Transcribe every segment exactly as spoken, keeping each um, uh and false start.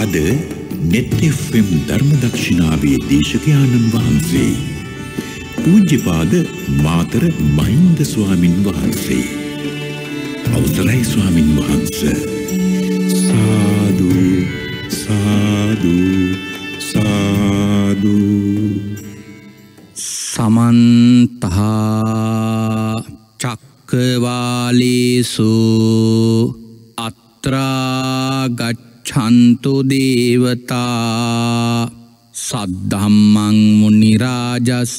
අද net F M ධර්මදක්ෂිනාවේ දේශකයාණන් වහන්සේ පූජ්‍යපාද මාතර මහින්ද ස්වාමින් වහන්සේ. අවසරයි ස්වාමින් වහන්සේ. සාදු සාදු සාදු. සමන්ත චක්කවාලේසු අත්‍රා ගච්ඡන්තු දේවතා සද්ධම්මං මුනි රාජස්ස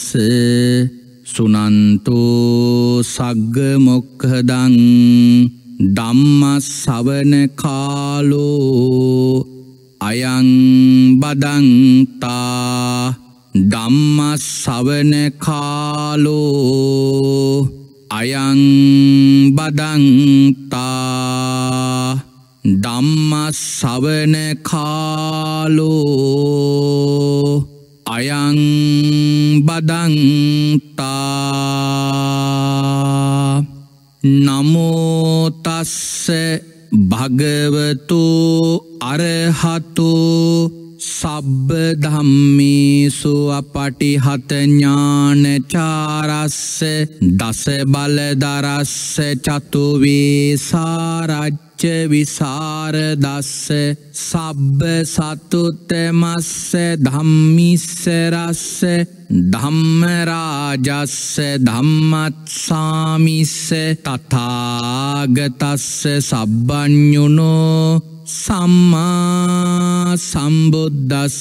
සුනන්තෝ සග්ග මොක්ඛදං ධම්ම ශ්‍රවණ කාලෝ අයං බදන්තා ධම්ම ශ්‍රවණ කාලෝ අයං බදන්තා ධම්ම ශ්‍රවණ කාලෝ අයං බදන්තා. නමෝ තස්ස භගවතු අරහතු සබ්බ ධම්මේසු අපටිහත ඥානචාරස්ස දස බලදරස්ස චතු වේසාරච්ච විසරදස්ස සබ්බ සතුතමස්ස ධම්මිස්ස රස්ස ධම්ම රාජස්ස ධම්මත්සාමිස්ස තථාගතස්ස සබ්බඤුනෝ සම්මා සම්බුද්දස්ස.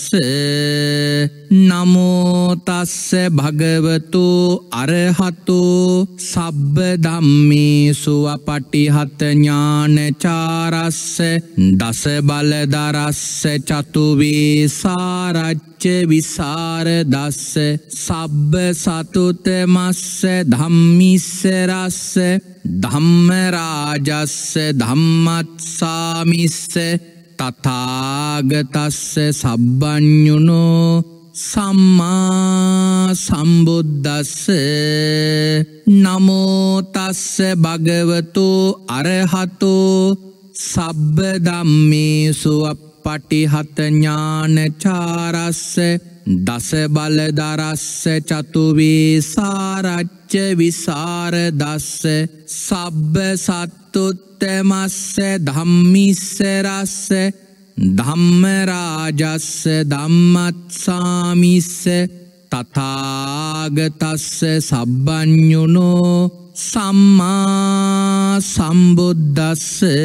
නමෝ තස්ස භගවතු අරහතු සබ්බ ධම්මේසු අපටිහත ඥානචාරස්ස දස බලදරස්ස චතු වේසාරච්ච විසරදස්ස සබ්බ සතුතමස්ස ධම්මිස්ස රස්ස ධම්ම රාජස්ස ධම්මත්සාමිස්ස තථාගතස්ස සබ්බඤුනෝ සම්මා සම්බුද්දස්ස. නමෝ තස්ස භගවතු අරහතෝ සබ්බ ධම්මේසු අපටිහත ඥානචාරස්ස දස බලදරස්ස චතු වේසාරච්ච විසරදස්ස සබ්බ සත්තුත්තමස්ස ධම්මිස්ස රස්ස ධම්ම රාජස්ස ධම්මත්සාමිස්ස තථාගතස්ස සබ්බඤුනෝ සම්මා සම්බුද්දස්ස.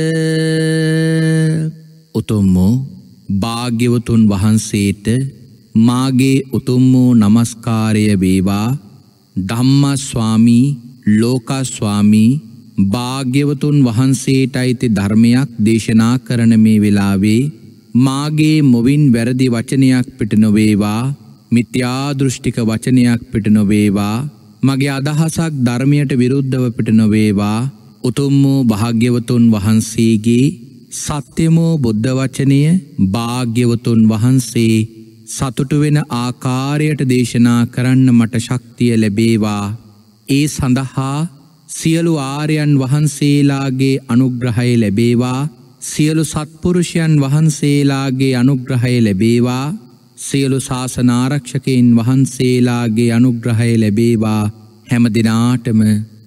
උතුම් භාග්‍යවතුන් වහන්සේට මාගේ උතුම් වූ නමස්කාරය වේවා. ධම්ම ස්වාමී ලෝක ස්වාමී භාග්‍යවතුන් වහන්සේට අයිති ධර්මයක් දේශනා කරන මේ වෙලාවේ මාගේ මොවින් වැරදි වචනයක් පිට නොවේවා, මිත්‍යා දෘෂ්ටික වචනයක් පිට නොවේවා, මගේ අදහසක් ධර්මයට විරුද්ධව පිට නොවේවා. උතුම් වූ භාග්‍යවතුන් වහන්සේගේ සත්‍යම බුද්ධ වචනය භාග්‍යවතුන් වහන්සේ සතුටු වෙන ආකාරයට දේශනා කරන්න මට ශක්තිය ලැබේවා. ඒ සඳහා සියලු ආර්යයන් වහන්සේලාගේ අනුග්‍රහය ලැබේවා. සියලු සත්පුරුෂයන් වහන්සේලාගේ අනුග්‍රහය ලැබේවා. සියලු ශාසන ආරක්ෂකයන් වහන්සේලාගේ අනුග්‍රහය ලැබේවා. හැම දිනාටම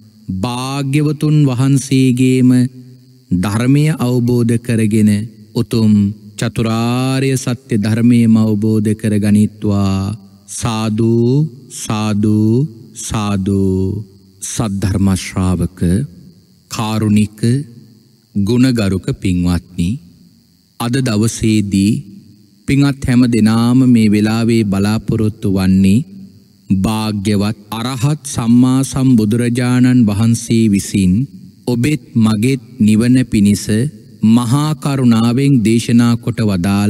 භාග්‍යවතුන් වහන්සේගේම ධර්මය අවබෝධ කරගෙන උතුම් චතුරාර්ය සත්‍ය ධර්මයම අවබෝධ කර ගනිත්වා. සාදු සාදු සාදු. සද්ධර්ම ශ්‍රාවක කාරුණික ගුණගරුක පින්වත්නි, අද දවසේදී පින්වත් හැම දෙනාම මේ වෙලාවේ බලාපොරොත්තු වන්නේ භාග්‍යවත් අරහත් සම්මා සම්බුදුරජාණන් වහන්සේ විසින් ඔබෙත් මගෙත් නිවන පිණිස මහා කරුණාවෙන් දේශනා කොට වදාළ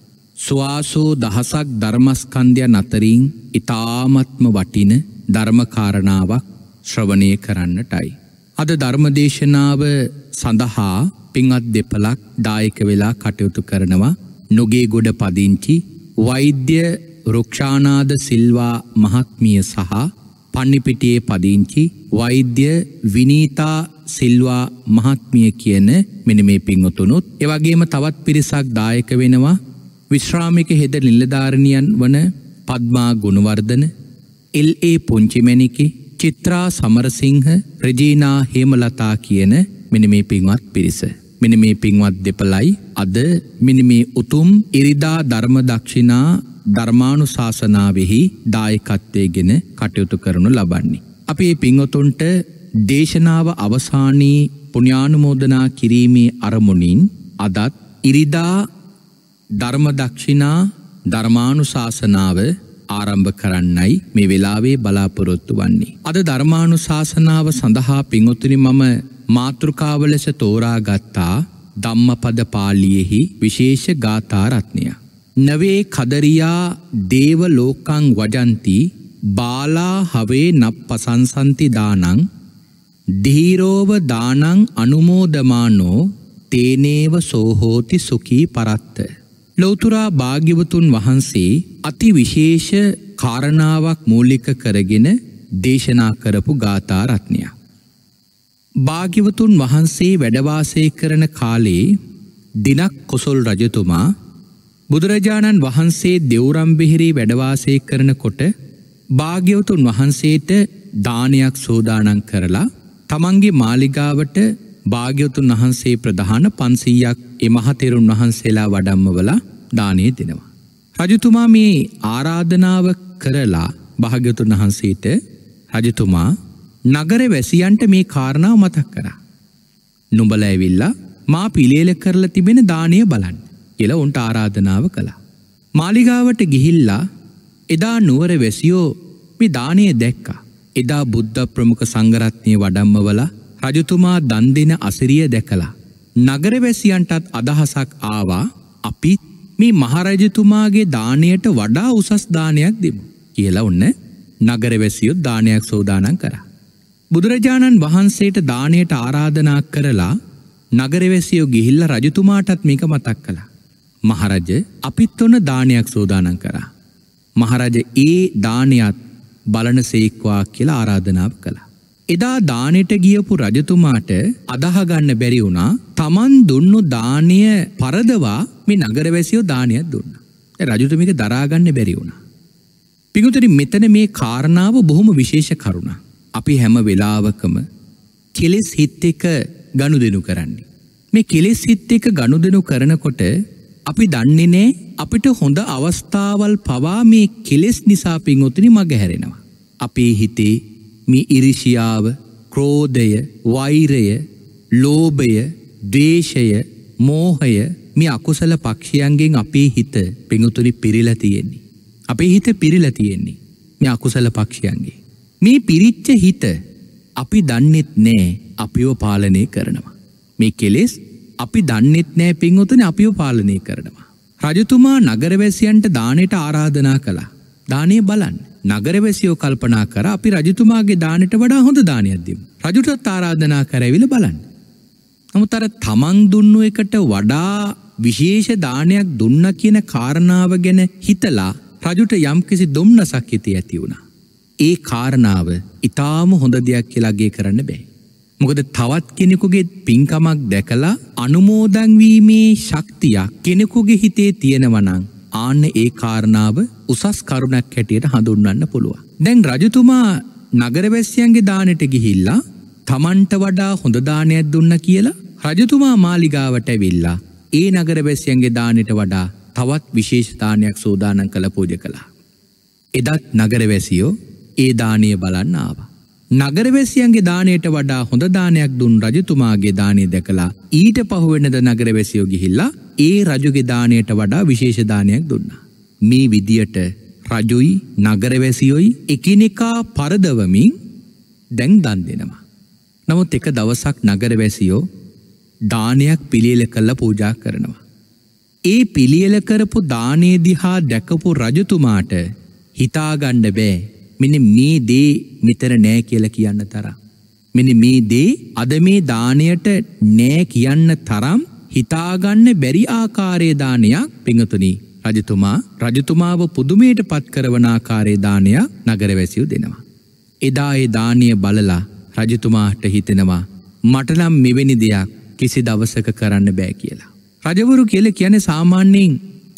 සුවාසෝ දහසක් ධර්මස්කන්ධයන් අතරින් ඊ타ත්ම වටින ධර්මකාරණාවක් ශ්‍රවණය කරන්නටයි. අද ධර්මදේශනාව සඳහා පින්වත් දෙපළක් දායක වෙලා කටයුතු කරනවා. නුගේගොඩ පදිංචි වෛද්‍ය රුක්ෂානාද සිල්වා මහත්මිය සහ පන්නිපිටියේ පදිංචි වෛද්‍ය විනීතා සිල්වා මහත්මිය කියන මෙන්න මේ පින්වතුනුත් ඒ වගේම තවත් පිරිසක් දායක වෙනවා. විශ්‍රාමික හෙද නිලධාරණියන් වන Padma Gunawardena, L A Punchimenike, Chitra Samarasinghe, Regina Hemalatha කියන මෙන්න මේ පින්වත් පිරිස. මෙන්න මේ පින්වත් දෙපළයි අද මෙන්න මේ උතුම් ඉරිදා ධර්ම දක්ෂිනා ධර්මානුශාසනාවෙහි දායකත්වයෙන් කටයුතු කරනු ලබන්නේ. අපි මේ පින්වතුන්ට දේශනාව අවසානයේ පුණ්‍යානුමෝදනා කිරීමේ අරමුණින් අදත් ඉරිදා ධර්ම දක්ෂිනා ධර්මානුශාසනාව ආරම්භ කරන්නයි මේ වෙලාවේ බලාපොරොත්තු වන්නේ. අද ධර්මානුශාසනාව සඳහා පින්වතුනි මම මාතෘකාව ලෙස තෝරාගත්තා ධම්මපද පාළියේහි විශේෂ ගාථා රත්නය. නවේ කදරියා දේව ලෝකං වජන්ති බාලා හවේ නප්පසංසන්ති දානං ධීරෝව දානං අනුමෝදමානෝ තේනේව සෝහෝති සුඛී පරත්ත. ලෞතුරා භාග්‍යවතුන් වහන්සේ අති විශේෂ කාරණාවක් මූලික කරගෙන දේශනා කරපු ගාථා රත්නයක්. භාග්‍යවතුන් වහන්සේ වැඩවාසය කරන කාලේ දිනක් කොසොල් රජතුමා බුදුරජාණන් වහන්සේ දෙව්රම්බිහිරි වැඩවාසය කරනකොට භාග්‍යවතුන් වහන්සේට දානයක් සෝදානම් කරලා තමන්ගේ මාලිගාවට භාග්‍යවතුන් වහන්සේ ප්‍රධාන පන්සීයක් ඒ මහතෙරුන් වහන්සේලා වඩම්මවලා දානය දෙනවා. රජතුමා මේ ආරාධනාව කරලා භාග්‍යවතුන් වහන්සේට රජතුමා නගර වැසියන්ට මේ කාරණාව මතක් කරා. නුඹලා ඇවිල්ලා මා පිළියෙල කරලා තිබෙන දානය බලන්න කියලා උන්ට ආරාධනාව කළා. මාලිගාවට ගිහිල්ලා එදා නුවර වැසියෝ මේ දානය දැක්කා. එදා බුද්ධ ප්‍රමුඛ සංඝරත්නය වඩම්මවලා රජතුමා දන් දෙන අසිරිය දැකලා නගරවැසියන්ටත් අදහසක් ආවා අපි මේ මහරජතුමාගේ දානයට වඩා උසස් දානයක් දෙමු කියලා ඔන්න නගරවැසියෝ දානයක් සෝදානම් කරා. බුදුරජාණන් වහන්සේට දානයට ආරාධනා කරලා නගරවැසියෝ ගිහිල්ලා රජතුමාටත් මේක මතක් කළා. මහරජ අපිත් ඔන්න දානයක් සෝදානම් කරා. මහරජ ඒ දානයත් බලන සේක්වා කියලා ආරාධනාව කළා. එදා දානෙට ගියපු රජතුමාට අදහගන්න බැරි වුණා තමන් දුන්නු දානය පරදවා මේ නගරවැසියෝ දානයක් දුන්නා. රජුට මේක දරාගන්න බැරි වුණා. පිටුතරි මෙතන මේ කාරණාව බොහොම විශේෂ කරුණක්. අපි හැම වෙලාවකම කෙලෙස් හිත් එක ගනුදෙනු කරන්නේ. මේ කෙලෙස් හිත් එක ගනුදෙනු කරනකොට අපි දන්නේ නැහැ අපිට හොඳ අවස්ථාවල් පවා මේ කෙලෙස් නිසා පින්වතුනි මග හැරෙනවා. අපේ හිතේ මේ ඉරිෂියාව, ක්‍රෝධය, වෛරය, ලෝභය, ද්වේෂය, මෝහය මේ අකුසල පක්ෂයන්ගෙන් අපේ හිත පින්වතුනි පිරීලා තියෙන්නේ. අපේ හිත පිරීලා තියෙන්නේ මේ අකුසල පක්ෂයන්ගෙන්. මේ පිරිච්ච හිත අපි දන්නෙත් නෑ අපිව පාලනය කරනවා. මේ කෙලෙස් අපි දන්නෙත් නෑ පින්වතුනි අපිව පාලනය කරනවා. රජතුමා නගරවැසියන්ට දානෙට ආරාධනා කළා. දානය බලන්න. නගරවැසියෝ කල්පනා කරා අපි රජතුමාගේ දානෙට වඩා හොඳ දානයක් දෙමු. රජුටත් ආරාධනා කරවිලා බලන්න. නමුත් අර තමන් දුන්නු එකට වඩා විශේෂ දානයක් දුන්නා කියන කාරණාව ගැන හිතලා රජුට යම්කිසි දුම්නසක් හිතේ ඇති වුණා. ඒ කාරණාව ඊටාම හොඳ දෙයක් කියලා අගය කරන්න බෑ. මොකද තවත් කෙනෙකුගේ පින්කමක් දැකලා අනුමෝදන් වීමේ ශක්තියක් කෙනෙකුගේ හිතේ තියෙනවා නම් ආන්න ඒ කාරණාව උසස් කරුණක් හැටියට හඳුන්වන්න පුළුවන්. දැන් රජතුමා නගරවැසියන්ගේ දානෙට ගිහිල්ලා තමන්ට වඩා හොඳ දානයක් දුන්නා කියලා රජතුමා මාලිගාවට ඇවිල්ලා ඒ නගරවැසියන්ගේ දානෙට වඩා තවත් විශේෂ දානයක් සෝදානම් කළ පූජා කළා. එදත් නගරවැසියෝ ඒ දානය බලන්න ආවා. නගරවැසියන්ගේ දානයට වඩා හොඳ දානයක් දුන් රජතුමාගේ දානය දැකලා ඊට පහුවෙනද නගරවැසියෝ ගිහිල්ලා ඒ රජුගේ දානයට වඩා විශේෂ දානයක් දුන්නා. මේ විදියට රජුයි නගරවැසියෝයි එකිනෙකා පරදවමින් දැන් දන් දෙනවා. නමුත් එක දවසක් නගරවැසියෝ දානයක් පිළියෙල කළ පූජා කරනවා. ඒ පිළියෙල කරපු දානේ දිහා දැකපු රජතුමාට හිතාගන්න බෑ මෙන්න මේ දේ මෙතන නෑ කියලා කියන්න තරම්. මෙන්න මේ දේ අද මේ දානයට නෑ කියන්න තරම් හිතාගන්න බැරි ආකාරයේ දානයක් පිංගතුනි රජතුමා රජතුමාව පුදුමයට පත් කරවන ආකාරයේ දානයක් නගරවැසියෝ දෙනවා. එදා ඒ දානීය බලලා රජතුමාට හිතෙනවා මට නම් මෙවැනි දෙයක් කිසි දවසක කරන්න බෑ කියලා. රජවරු කියලා කියන්නේ සාමාන්‍යයෙන්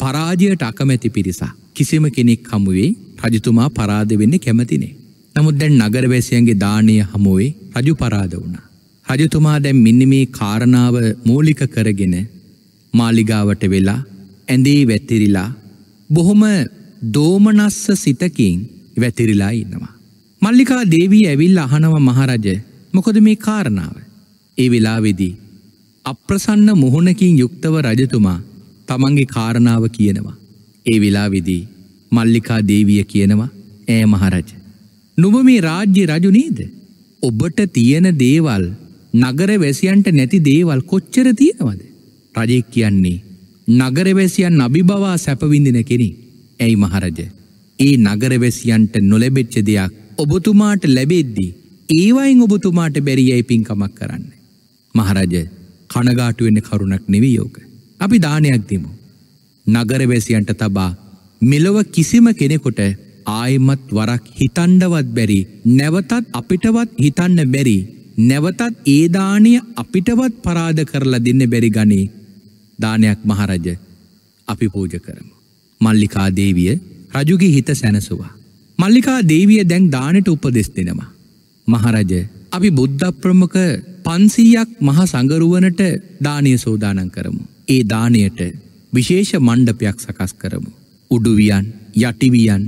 පරාජයට අකමැති පිරිසක්. කිසිම කෙනෙක් හමුවේ රජතුමා පරාද වෙන්න කැමති නෑ. නමුත් දැන් නගරවැසියන්ගේ දානය හමුවේ රජු පරාද වුණා. රජතුමා දැන් මෙන්න මේ කාරණාව මූලික කරගෙන මාලිගාවට වෙලා ඇඳේ වැතිරිලා බොහොම දෝමනස්ස සිතකින් වැතිරිලා ඉන්නවා. මල්ලිකා දේවී ඇවිල්ලා අහනවා මහරජ මොකද මේ කාරණාව? ඒ වෙලාවේදී අප්‍රසන්න මුහුණකින් යුක්තව රජතුමා තමන්ගේ කාරණාව කියනවා. ඒ වෙලාවේදී මල්ලිකා දේවිය කියනවා ඈ මහරජ නුඹ මේ රාජ්‍ය රජු නේද? ඔබට තියෙන දේවල් නගරවැසියන්ට නැති දේවල් කොච්චර තියෙනවද? රජෙක් කියන්නේ නගරවැසියන් අභිබවා සැප විඳින කෙනෙක්. ඇයි මහරජ? ඒ නගරවැසියන්ට නොලැබෙච්ච දෙයක් ඔබතුමාට ලැබෙද්දී ඒවයින් ඔබතුමාට බැරි යයි පින්කමක් කරන්න. මහරජ කනගාටු වෙන්න කරුණක් නෙවෙයි ඕක. අපි දානයක් දෙමු. නගරවැසියන්ට තබා මෙලොව කිසිම කෙනෙකුට ආයමත් වරක් හිතන්නවත් බැරි නැවතත් අපිටවත් හිතන්න බැරි නැවතත් ඒ දාණය අපිටවත් පරාද කරලා දෙන්න බැරි ගණේ දානයක් මහරජ අපි පූජ කරමු. මල්ලිකා දේවිය රජුගේ හිත සැනසුවා. මල්ලිකා දේවිය දැන් දානෙට උපදෙස් දෙනවා. මහරජ අපි බුද්ධ ප්‍රමුඛ පන්සීයක් මහා සංගරුවනට දානීය සෝදානම් කරමු. ඒ දාණයට විශේෂ මණ්ඩපයක් සකස් කරමු. උඩුවියන් යටිවියන්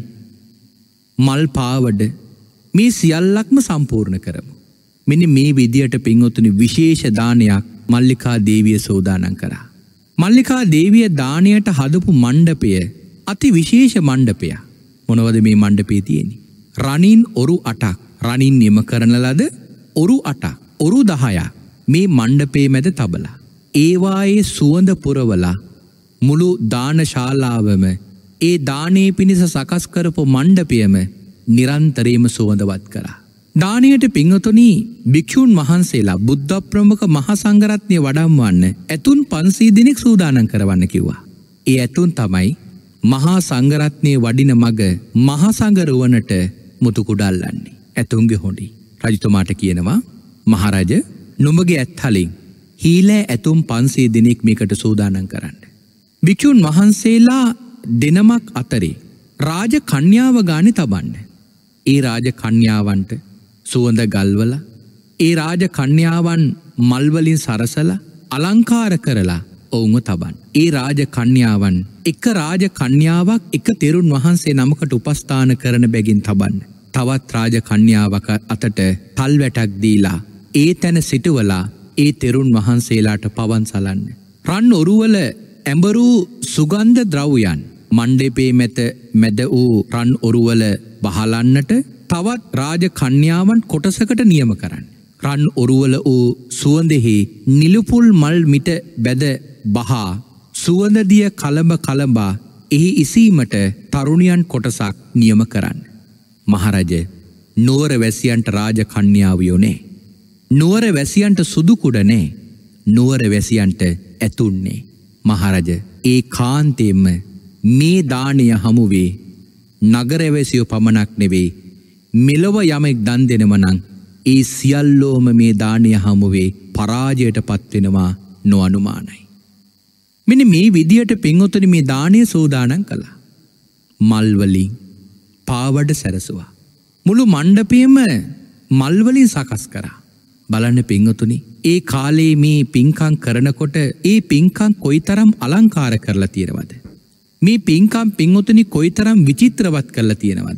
මල් පාවඩ මේ සියල්ලක්ම සම්පූර්ණ කරමු. මෙන්න මේ විදියට පින්වතුනි විශේෂ දානයක් මල්ලිකා දේවිය සෝදානම් කරා. මල්ලිකා දේවිය දානයට හදපු මණ්ඩපය අති විශේෂ මණ්ඩපයක්. මොනවද මේ මණ්ඩපේ තියෙන්නේ? රණින් ඔරු අටක් රණින් නිම කරන ලද ඔරු අටක් ඔරු දහයක් මේ මණ්ඩපේ මැද තබලා ඒවායේ සුවඳ පුරවලා මුළු දානශාලාවම ඒ දානේ පිණිස සකස් කරපු මණ්ඩපයම නිරන්තරයෙන්ම සුවඳවත් කරා. දානයට පින්වතුනි භික්ෂුන් වහන්සේලා බුද්ධ ප්‍රමුඛ මහා සංඝරත්නය වඩම්වන්න ඇතුන් පන්සීය දෙනෙක් සූදානම් කරවන්න කිව්වා. ඒ ඇතුන් තමයි මහා සංඝරත්නයේ වඩින මග මහා සංඝරුවනට මුතු කුඩල්ලන්නේ. ඇතුන්ගේ හොඬි. රජතුමාට කියනවා මහරජ නුඹගේ ඇත්හලින් හීලෑ ඇතුම් පන්සීය දෙනෙක් මේකට සූදානම් කරන්න. භික්ෂුන් වහන්සේලා දෙනමක් අතරේ රාජ කන්‍යාව ගානේ තබන්න. ඒ රාජ කන්‍යාවන්ට සුවඳ ගල්වලා ඒ රාජ කන්‍යාවන් මල් වලින් සරසලා අලංකාර කරලා ඔවුන්ව තබන්න. ඒ රාජ කන්‍යාවන් එක රාජ කන්‍යාවක් එක තෙරුන් වහන්සේ නමකට උපස්ථාන කරන බැගින් තබන්න. තවත් රාජ කන්‍යාවක අතට තල් වැටක් දීලා ඒ තැන සිටවලා ඒ තෙරුන් වහන්සේලාට පවන් සලන්න. රන් ඔරුවල ඇඹරූ සුගන්ධ ද්‍රව්‍යයන් මණ්ඩපේ මැද මැද වූ රන් ඔරුවල බහලන්නට තවත් රාජ කන්‍යාවන් කොටසකට නියම කරන්න. රන් ඔරුවල වූ සුවඳෙහි නිලුපුල් මල් මිට බැද බහා සුවඳදිය කලඹ කලඹා එහි ඉසීමට තරුණියන් කොටසක් නියම කරන්න. මහරජ නුවර වැසියන්ට රාජ කන්‍යාවියෝ නෑ. නුවර වැසියන්ට සුදු කුඩ නෑ. නුවර වැසියන්ට ඇතුන්නේ. මහරජ ඒ කාන්තේම මේ දානය හමුවේ නගරවැසියෝ පමණක් නෙවෙයි මෙලොව යමෙක් දන් දෙනව නම් ඒ සියල්ලෝම මේ දානය හමුවේ පරාජයට පත්වෙනවා නොඅනුමානයි. මෙන්න මේ විදියට පින්වතුනි මේ දානය සෝදානම් කළා. මල් වලින් පාවඩ සැරසුවා. මුළු මණ්ඩපයම මල් වලින් සකස් කරා. බලන්න පින්වතුනි ඒ කාලේ මේ පින්කම් කරනකොට ඒ පින්කම් කොයිතරම් අලංකාර කරලා තියෙනවද? මේ පින්කම් පින්වතුනි කොයිතරම් විචිත්‍රවත් කරලා තියෙනවද?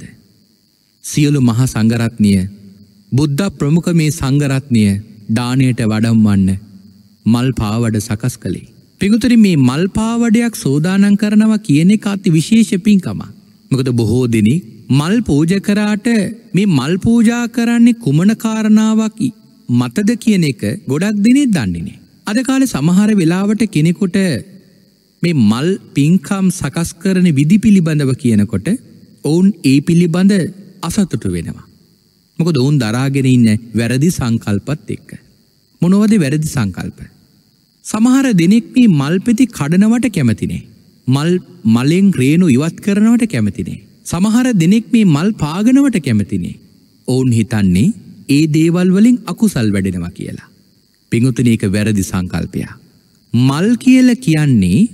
සියලු මහා සංඝරත්නය බුද්ධ ප්‍රමුඛ මේ සංඝරත්නය දානයට වඩම්වන්න මල් පාවඩ සකස් කළේ. පින්වතුනි මේ මල් පාවඩයක් සෝදානම් කරනවා කියන එක අති විශේෂ පින්කමක්. මොකද බොහෝ දෙනෙක් මල් පූජා කරාට මේ මල් පූජා කරන්නේ කුමන කාරණාවක් මතද කියන එක ගොඩක් දෙනෙක් දන්නේ නැහැ. අද කාලේ සමහර වෙලාවට කෙනෙකුට මේ මල් පින්කම් සකස් කරන විදි පිළිබඳව කියනකොට ඔවුන් ඒ පිළිබඳ අසතුටු වෙනවා. මොකද ඔවුන් දරාගෙන ඉන්න වැරදි සංකල්පත් එක්ක. මොනවද වැරදි සංකල්ප? සමහර දෙනෙක් මේ මල් පෙති කඩනවට කැමති නැහැ. මල් මලෙන් රේණු ඉවත් කරනවට කැමති නැහැ. සමහර දෙනෙක් මේ මල් පාගනවට කැමති නැහැ. ඔවුන් හිතන්නේ ඒ දේවල් වලින් අකුසල් වැඩෙනවා කියලා. පින්වතුනි ඒක වැරදි සංකල්පයක්. මල් කියලා කියන්නේ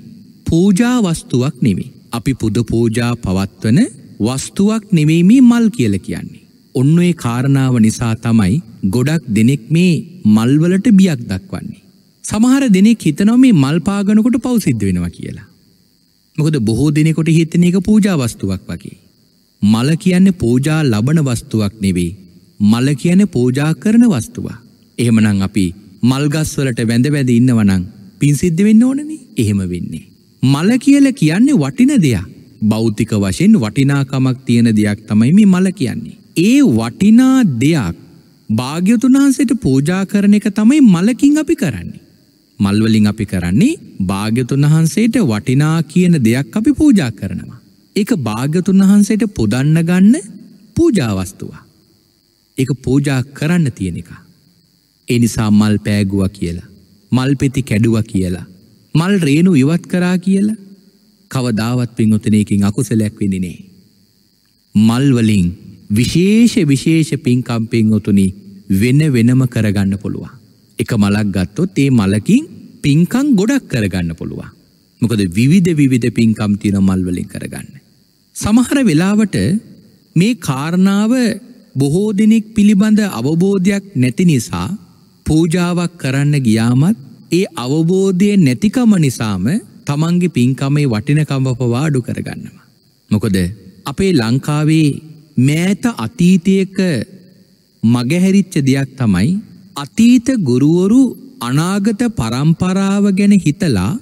පූජා වස්තුවක් නෙවෙයි. අපි පුද පූජා පවත්වන වස්තුවක් නෙවෙයි මේ මල් කියලා කියන්නේ. ඔන්න ඒ කාරණාව නිසා තමයි ගොඩක් දෙනෙක් මේ මල් වලට බියක් දක්වන්නේ. සමහර දෙනෙක් හිතනවා මේ මල් පාගනකොට පව් සිද්ධ වෙනවා කියලා. මොකද බොහෝ දෙනෙකුට හිතෙන එක පූජා වස්තුවක් වගේ. මල කියන්නේ පූජා ලබන වස්තුවක් නෙවෙයි. මල කියන්නේ පූජා කරන වස්තුවක්. එහෙමනම් අපි මල් ගස් වලට වැඳ වැඳ ඉන්නවා නම් පින් සිද්ධ වෙන්න ඕනනේ. එහෙම වෙන්නේ. මල කියලා කියන්නේ වටින දෙයක්. භෞතික වශයෙන් වටිනාකමක් තියෙන දෙයක් තමයි මේ මල කියන්නේ. ඒ වටිනා දෙයක් භාග්‍යවතුන් වහන්සේට පූජා කරන එක තමයි මලකින් අපි කරන්නේ. මල් වලින් අපි කරන්නේ භාග්‍යවතුන් වහන්සේට වටිනා කියන දෙයක් අපි පූජා කරනවා. ඒක භාග්‍යවතුන් වහන්සේට පුදන්න ගන්න පූජා වස්තුවක්. ඒක පූජා කරන්න තියෙන එක. ඒ නිසා මල් පෑගුවා කියලා, මල් පෙති කැඩුවා කියලා, මල් රේණු ඉවත් කරා කියලා කවදාවත් පින්වතුනේකින් අකුසලයක් වෙන්නේ නැහැ. මල් වලින් විශේෂ විශේෂ පින්කම් පින්වතුනි වෙන වෙනම කරගන්න පුළුවන්. එක මලක් ගත්තොත් ඒ මලකින් පින්කම් ගොඩක් කරගන්න පුළුවන්. මොකද විවිධ විවිධ පින්කම් තියෙන මල් වලින් කරගන්න. සමහර වෙලාවට මේ කාරණාව බොහෝ දිනෙක පිළිබඳ අවබෝධයක් නැති නිසා පූජාවක් කරන්න ගියාමත් ඒ අවබෝධය නැතිකම නිසාම තමන්ගේ පින්කමේ වටිනකම පවා අඩු කරගන්නවා. මොකද අපේ ලංකාවේ මෑත අතීතයක මගහැරිච්ච දෙයක් තමයි අතීත ගුරුවරු අනාගත පරම්පරාව ගැන හිතලා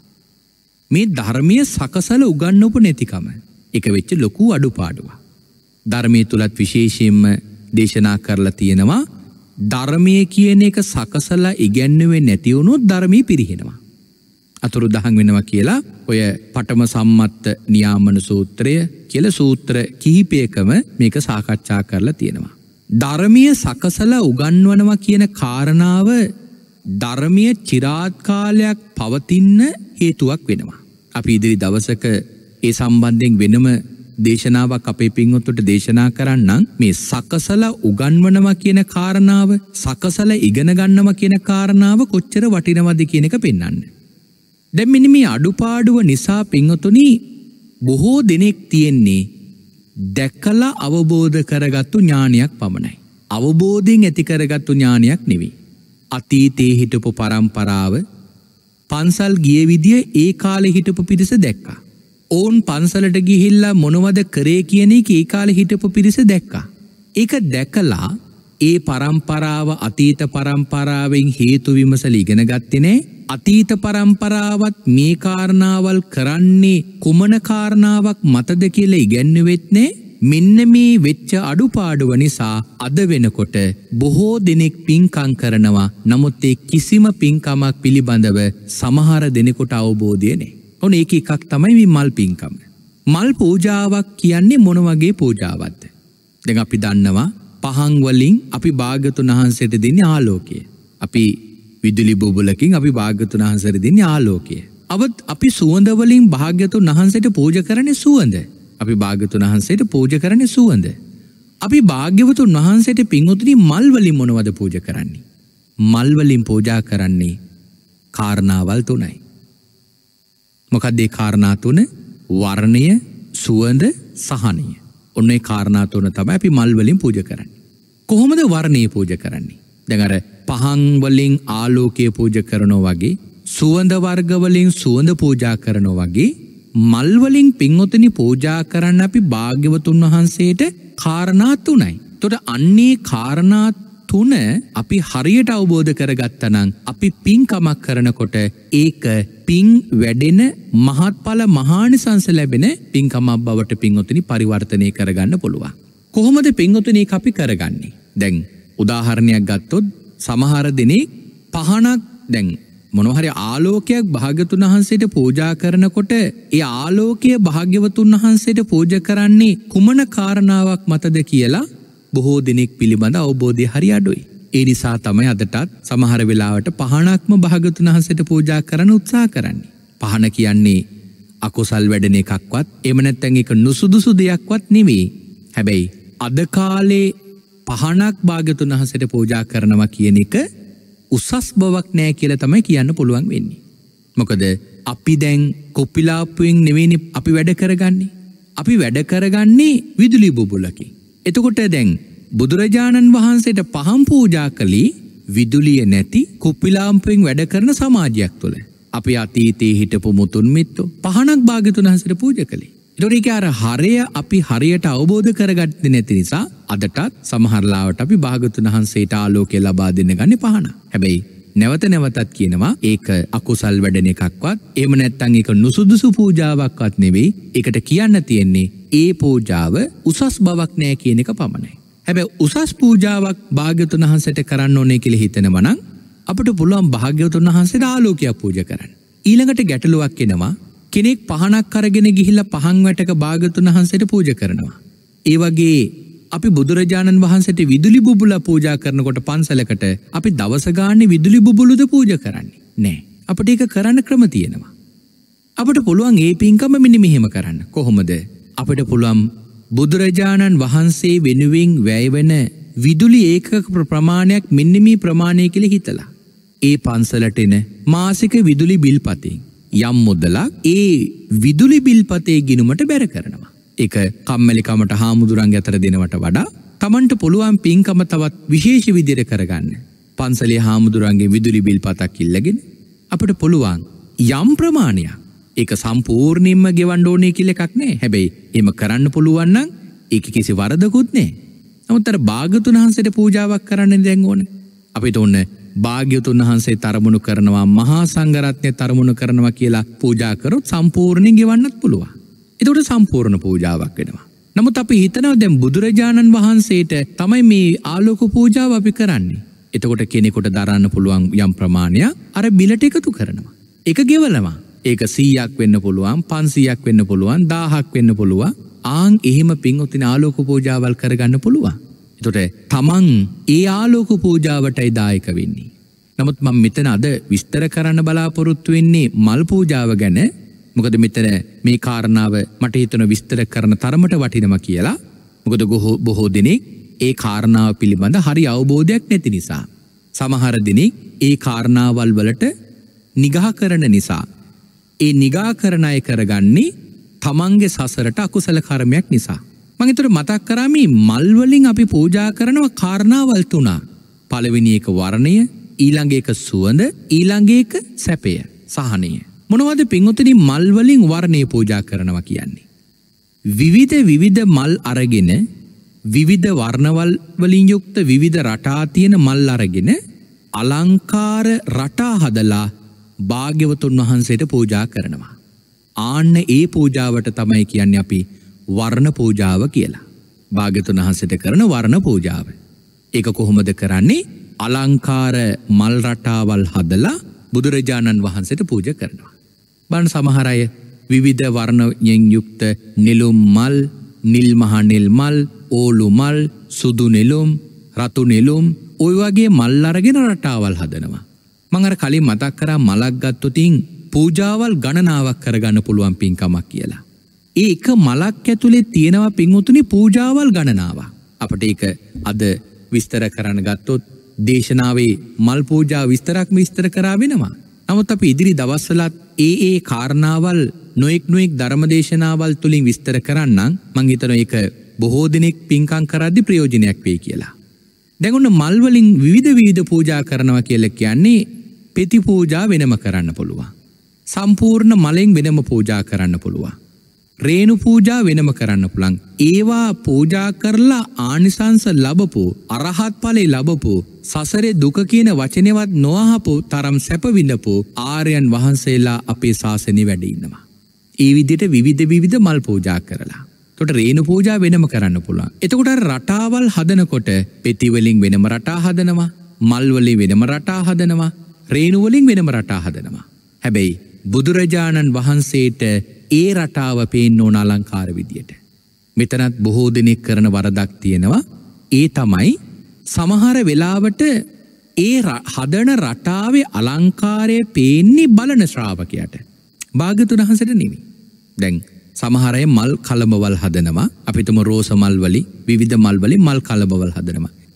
මේ ධර්මීය සකසල උගන්වපු නැතිකම. ඒක වෙච්ච ලොකු අඩුපාඩුවක්. ධර්මයේ තුලත් විශේෂයෙන්ම දේශනා කරලා තියෙනවා ධර්මයේ කියන එක සකසලා ඉගැන්වුවේ නැති වුණොත් ධර්මී පිරිහෙනවා. අතුරු දහන් වෙනවා කියලා ඔය පඨම සම්මත්ත නියාමන සූත්‍රය කියලා සූත්‍ර කිහිපයකම මේක සාකච්ඡා කරලා තියෙනවා. ධර්මීය සකසලා උගන්වනවා කියන කාරණාව ධර්මීය චිරාත් කාලයක් පවතින්න හේතුවක් වෙනවා. අපි ඉදිරි දවසක ඒ සම්බන්ධයෙන් වෙනම දේශනාවක් අපේ පින්වත්තුන්ට දේශනා කරන්නම්. මේ සකසලා උගන්වනවා කියන කාරණාව, සකසලා ඉගෙන ගන්නවා කියන කාරණාව කොච්චර වටිනවද කියන එක පෙන්වන්න. දැන් මෙන්න මේ අඩුපාඩුව නිසා පින්වතුනි බොහෝ දෙනෙක් තියෙන්නේ දැකලා අවබෝධ කරගත්තු ඥානයක් පමණයි. අවබෝධයෙන් ඇති කරගත්තු ඥානයක් නෙවෙයි. අතීතයේ හිටපු පරම්පරාව පන්සල් ගිය විදිය ඒ කාලේ හිටපු පිරිස දැක්කා. ඕන් පන්සලට ගිහිල්ලා මොනවද කරේ කියන එක ඒ කාලේ හිටපු පිරිස දැක්කා. ඒක දැකලා ඒ පරම්පරාව අතීත පරම්පරාවෙන් හේතු විමසලා ඉගෙන ගත්තේ නෑ. අතීත පරම්පරාවත් මේ කාරණාවල් කරන්නේ කුමන කාරණාවක් මතද කියලා ඉගැන්වෙත් නෑ. මෙන්න මේ වෙච්ච අඩුපාඩුව නිසා අද වෙනකොට බොහෝ දෙනෙක් පින්කම් කරනවා. නමුත් ඒ කිසිම පින්කමක් පිළිබඳව සමහර දෙනෙකුට අවබෝධය නෑ. ඔන්න ඒක එකක් තමයි මේ මල් පින්කම. මල් පූජාවක් කියන්නේ මොන වගේ පූජාවක්ද? දැන් අපි දන්නවා පහන් වලින් අපි භාග්‍යවතුන් වහන්සේට දෙන්නේ ආලෝකය. අපි විදුලි බුබුලකින් අපි භාග්‍යවතුන් වහන්සේට දෙන්නේ ආලෝකය. අවත් අපි සුවඳ වලින් භාග්‍යවතුන් වහන්සේට පූජා කරන්නේ සුවඳ. අපි භාග්‍යවතුන් වහන්සේට පූජා කරන්නේ සුවඳ. අපි භාග්‍යවතුන් වහන්සේට පින්වතුනි මල් වලින් මොනවද පූජා කරන්නේ? මල් වලින් පූජා කරන්නේ කාරණාවල් තුනයි. මොකක්ද ඒ කාරණා තුන? වර්ණය, සුවඳ, සහනය. ඔන්න ඒ කාරණා තුන තමයි අපි මල් වලින් පූජා කරන්නේ. කොහොමද වර්ණය පූජා කරන්නේ? දැන් අර පහන් වලින් ආලෝකය පූජා කරනවා වගේ, සුවඳ වර්ග වලින් සුවඳ පූජා කරනවා වගේ මල් වලින් පින්වතුනි පූජා කරන්න අපි භාග්‍යවතුන් වහන්සේට කාරණා තුනයි. එතකොට අන්නේ කාරණා තුන අපි හරියට අවබෝධ කරගත්තා නම් අපි පින්කමක් කරනකොට ඒක පින් වැඩෙන මහත්ඵල මහානිසංස ලැබෙන පින්කමක් බවට පින්වතුනි පරිවර්තනය කරගන්න පුළුවන්. කොහොමද පින්වතුනි ඒක අපි කරගන්නේ? දැන් උදාහරණයක් ගත්තොත් සමහර දෙනෙක් පහනක් දැන් මොනවා හරි ආලෝකයක් භාග්‍යවතුන් වහන්සේට පූජා කරනකොට ඒ ආලෝකය භාග්‍යවතුන් වහන්සේට පූජා කරන්නේ කුමන කාරණාවක් මතද කියලා බොහෝ දෙනෙක් පිළිබඳ අවබෝධය හරි අඩුයි. ඒ නිසා තමයි අදටත් සමහර වෙලාවට පහනක්ම භාග්‍යවතුන් වහන්සේට පූජා කරන්න උත්සාහ කරන්නේ. පහන කියන්නේ අකුසල් වැඩෙන එකක්වත් එහෙම නැත්නම් ඒක නුසුදුසු දෙයක්වත් නෙවෙයි. හැබැයි අද කාලේ පහනක් භාග්‍යවතුන් වහන්සේට පූජා කරනවා කියන එක උසස් බවක් නෑ කියලා තමයි කියන්න පුළුවන් වෙන්නේ. මොකද අපි දැන් කොප්පිලාප්පුවෙන් නෙවෙයිනේ අපි වැඩ කරගන්නේ. අපි වැඩ කරගන්නේ විදුලි බුබුලකින්. එතකොට දැන් බුදුරජාණන් වහන්සේට පහන් පූජා කළේ විදුලිය නැති කොප්පිලාම්පුවෙන් වැඩ කරන සමාජයක් තුළ. අපි අතීතයේ හිටපු මුතුන් මිත්තෝ පහනක් භාග්‍යවතුන් වහන්සේට පූජා කළේ. ඒතකොට ඒක අර හරය අපි හරියට අවබෝධ කරගත්තේ නැති නිසා අදටත් සමහර ලාවට අපි භාග්‍යවතුන් වහන්සේට ආලෝකය ලබා දෙන්න ගන්නේ පහන. හැබැයි නැවත නැවතත් කියනවා ඒක අකුසල් වැඩන එකක්වත් එහෙම නැත්නම් ඒක නුසුදුසු පූජාවක්වත් නෙවෙයි. ඒකට කියන්න තියෙන්නේ ඒ පූජාව උසස් බවක් නෑ කියන එක පමණයි. හැබැයි උසස් පූජාවක් භාග්‍යවතුන් වහන්සේට කරන්න ඕනේ කියලා හිතනවා නම් අපිට පුළුවන් භාග්‍යවතුන් වහන්සේට ආලෝකයක් පූජා කරන්න. ඊළඟට ගැටලුවක් එනවා කෙනෙක් පහනක් අරගෙන ගිහිල්ලා පහන් වැටක භාග්‍යවතුන් වහන්සේට පූජා කරනවා. ඒ වගේ අපි බුදුරජාණන් වහන්සේට විදුලි බුබුල පූජා කරනකොට පන්සලකට අපි දවස ගානේ විදුලි බුබුලුද පූජා කරන්නේ නෑ. අපිට ඒක කරන්න ක්‍රම තියෙනවා. අපිට පුළුවන් ඒ පින්කම මෙන්න මෙහෙම කරන්න. කොහොමද? අපිට පුළුවන් බුදුරජාණන් වහන්සේ වෙනුවෙන් වැය වෙන විදුලි ඒකක ප්‍රමාණයක් මෙන්න මේ ප්‍රමාණය කියලා හිතලා ඒ පන්සලට එන මාසික විදුලි බිල් පතෙන් යම් මුදලක් ඒ විදුලි බිල් පතේ ගිණුමට බැර කරනවා. ඒක කම්මැලිකමට හාමුදුරන්ගේ අතර දෙනවට වඩා Tamanට පුළුවන් පින්කම තවත් විශේෂ විදිහට කරගන්න. පන්සලේ හාමුදුරන්ගේ විදුලි බිල් පතක් ඉල්ලගෙන අපිට පුළුවන් යම් ප්‍රමාණයක් ඒක සම්පූර්ණයෙන්ම ගෙවන්න ඕනේ කියලා එකක් නෑ. හැබැයි එහෙම කරන්න පුළුවන් නම් ඒක කිසි වරදකුත් නෑ. නමුත් අර භාග්‍යවතුන් වහන්සේට පූජාවක් කරන්න දැන් ඕනේ. අපිට ඕනේ භාග්‍යවතුන් වහන්සේ තරමුණු කරනවා මහා සංඝරත්නය තරමුණු කරනවා කියලා පූජා කරොත් සම්පූර්ණයෙන් ගෙවන්නත් පුළුවන්. ඒකට සම්පූර්ණ පූජාවක් වෙනවා. නමුත් අපි හිතනවා දැන් බුදුරජාණන් වහන්සේට තමයි මේ ආලෝක පූජාව අපි කරන්නේ. එතකොට කෙනෙකුට දරන්න පුළුවන් යම් ප්‍රමාණයක් අර බිලට එකතු කරනවා. ඒක ගෙවලනවා. ඒක සීයක් වෙන්න පුළුවන්, පන්සීයක් වෙන්න පුළුවන්, දාහක් වෙන්න පුළුවන්. ආන් එහෙම පින්වතුන් ආලෝක පූජාවල් කරගන්න පුළුවන්. එතකොට තමන් ඒ ආලෝක පූජාවටයි දායක වෙන්නේ. නමුත් මම මෙතන අද විස්තර කරන්න බලාපොරොත්තු වෙන්නේ මල් පූජාව ගැන. මොකද මෙතන මේ කාරණාව මට හිතෙන විස්තර කරන තරමට වටිනවා කියලා. මොකද බොහෝ දෙනෙක් ඒ කාරණාව පිළිබඳ හරි අවබෝධයක් නැති නිසා. සමහර දෙනෙක් ඒ කාරණාවල් වලට නිගහ කරන නිසා ඒ නිගා කරන අය කරගන්නේ තමන්ගේ සසරට අකුසල කර්මයක් නිසා. මම ඒතර මතක් කරා මේ මල් වලින් අපි පූජා කරනවා කාරණාවල් තුනක්. පළවෙනි එක වර්ණය, ඊළඟ එක සුවඳ, ඊළඟ එක සැපය, සහනය. මොනවද පින්වතුනි මල් වලින් වර්ණය පූජා කරනවා කියන්නේ? විවිධ විවිධ මල් අරගෙන විවිධ වර්ණවල් වලින් යුක්ත විවිධ රටා තියෙන මල් අරගෙන අලංකාර රටා හදලා භාග්‍යවතුන් වහන්සේට පූජා කරනවා. ආන්න ඒ පූජාවට තමයි කියන්නේ අපි වර්ණ පූජාව කියලා. භාග්‍යවතුන් වහන්සේට කරන වර්ණ පූජාව. ඒක කොහොමද කරන්නේ? අලංකාර මල් රටාවල් හදලා බුදුරජාණන් වහන්සේට පූජා කරනවා. බලන්න සමහර අය විවිධ වර්ණයෙන් යුක්ත නිලුම් මල්, නිල් මහ නිල් මල්, ඕලු මල්, සුදු නිලුම්, රතු නිලුම් ඔය වගේ මල් අරගෙන රටාවල් හදනවා. මම අර කලින් මතක් කරා මලක් ගත්තොතින් පූජාවල් ගණනාවක් කරගන්න පුළුවන් පින්කමක් කියලා. ඒ එක මලක් ඇතුලේ තියෙනවා පින්වතුනි පූජාවල් ගණනාවක්. අපිට ඒක අද විස්තර කරන්න ගත්තොත් දේශනාවේ මල් පූජා විස්තරක් විස්තර කරා වෙනවා. නමුත් අපි ඉදිරි දවස්වලත් ඒ ඒ කාරණාවල් නොඑක් නොඑක් ධර්මදේශනාවල් තුලින් විස්තර කරන්නම්. මම හිතනවා ඒක බොහෝ දිනෙක පින්කම් කරද්දී ප්‍රයෝජනයක් වෙයි කියලා. දැන් ඔන්න මල් වලින් විවිධ විවිධ පූජා කරනවා කියලා කියන්නේ පෙති පූජා වෙනම කරන්න පුළුවන්. සම්පූර්ණ මලෙන් වෙනම පූජා කරන්න පුළුවන්. රේණු පූජා වෙනම කරන්න පුළුවන්. ඒවා පූජා කරලා ආනිසංස ලැබපු අරහත් ඵලෙ ලැබපු සසරේ දුක කියන වචනේවත් නොඅහපු තරම් සැප විඳපු ආර්යයන් වහන්සේලා අපේ ශාසනය වැඩ ඉන්නවා. ඒ විදිහට විවිධ විවිධ මල් පූජා කරලා. එතකොට රේණු පූජා වෙනම කරන්න පුළුවන්. එතකොට රටාවල් හදනකොට පෙති වලින් වෙනම රටා හදනවා, මල් වලින් වෙනම රටා හදනවා, රේණු වලින් වෙනම රටා හදනවා. හැබැයි බුදුරජාණන් වහන්සේට ඒ රටාව පේන්න ඕන අලංකාර විදියට. මෙතනත් බොහෝ දෙනෙක් කරන වරදක් තියෙනවා. ඒ තමයි සමහර වෙලාවට ඒ හදන රටාවේ අලංකාරය පේන්නේ බලන ශ්‍රාවකයාට. භාග්‍යවතුන් වහන්සේට නෙමෙයි. දැන් සමහර අය මල් කලබවල් හදනවා. අපි තුම රෝස මල් වලින් විවිධ මල් වලින් මල් කලබවල් හදනවා.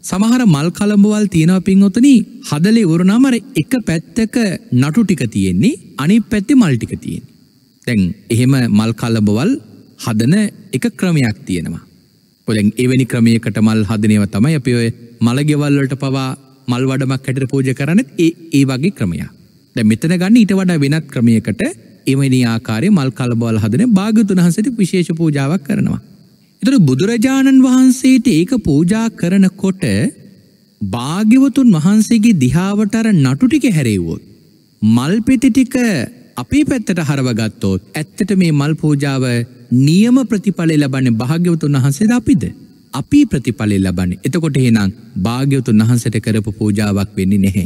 සමහර මල් කලඹවල් තියෙනවා පින්වතුනි හදලේ වුණාම අර එක පැත්තක නටු ටික තියෙන්නේ අනිත් පැත්තේ මල් ටික තියෙන්නේ. දැන් එහෙම මල් කලඹවල් හදන එක ක්‍රමයක් තියෙනවා. දැන් එවැනි ක්‍රමයකට මල් හදනේව තමයි අපි ඔය මල ගෙවල් වලට පවා මල් වඩමක් හැටියට පූජා කරන්නේ ඒ ඒ වගේ ක්‍රමයක්. දැන් මෙතන ගන්න ඊට වඩා වෙනත් ක්‍රමයකට එවැනි ආකාරයේ මල් කලඹවල් හදන භාග්‍යවතුන් වහන්සේට විශේෂ පූජාවක් කරනවා. ඒතර බුදුරජාණන් වහන්සේට ඒක පූජා කරනකොට භාග්‍යවතුන් වහන්සේගේ දිහාවට අර නටු ටික හැරෙව්වොත් මල් පෙති ටික අපේ පැත්තට හරව ගත්තොත් ඇත්තට මේ මල් පූජාව නියම ප්‍රතිඵල ලබන්නේ භාග්‍යවතුන් වහන්සේද අපිද? අපි ප්‍රතිඵල ලබන්නේ. එතකොට එහෙනම් භාග්‍යවතුන් වහන්සේට කරපු පූජාවක් වෙන්නේ නැහැ.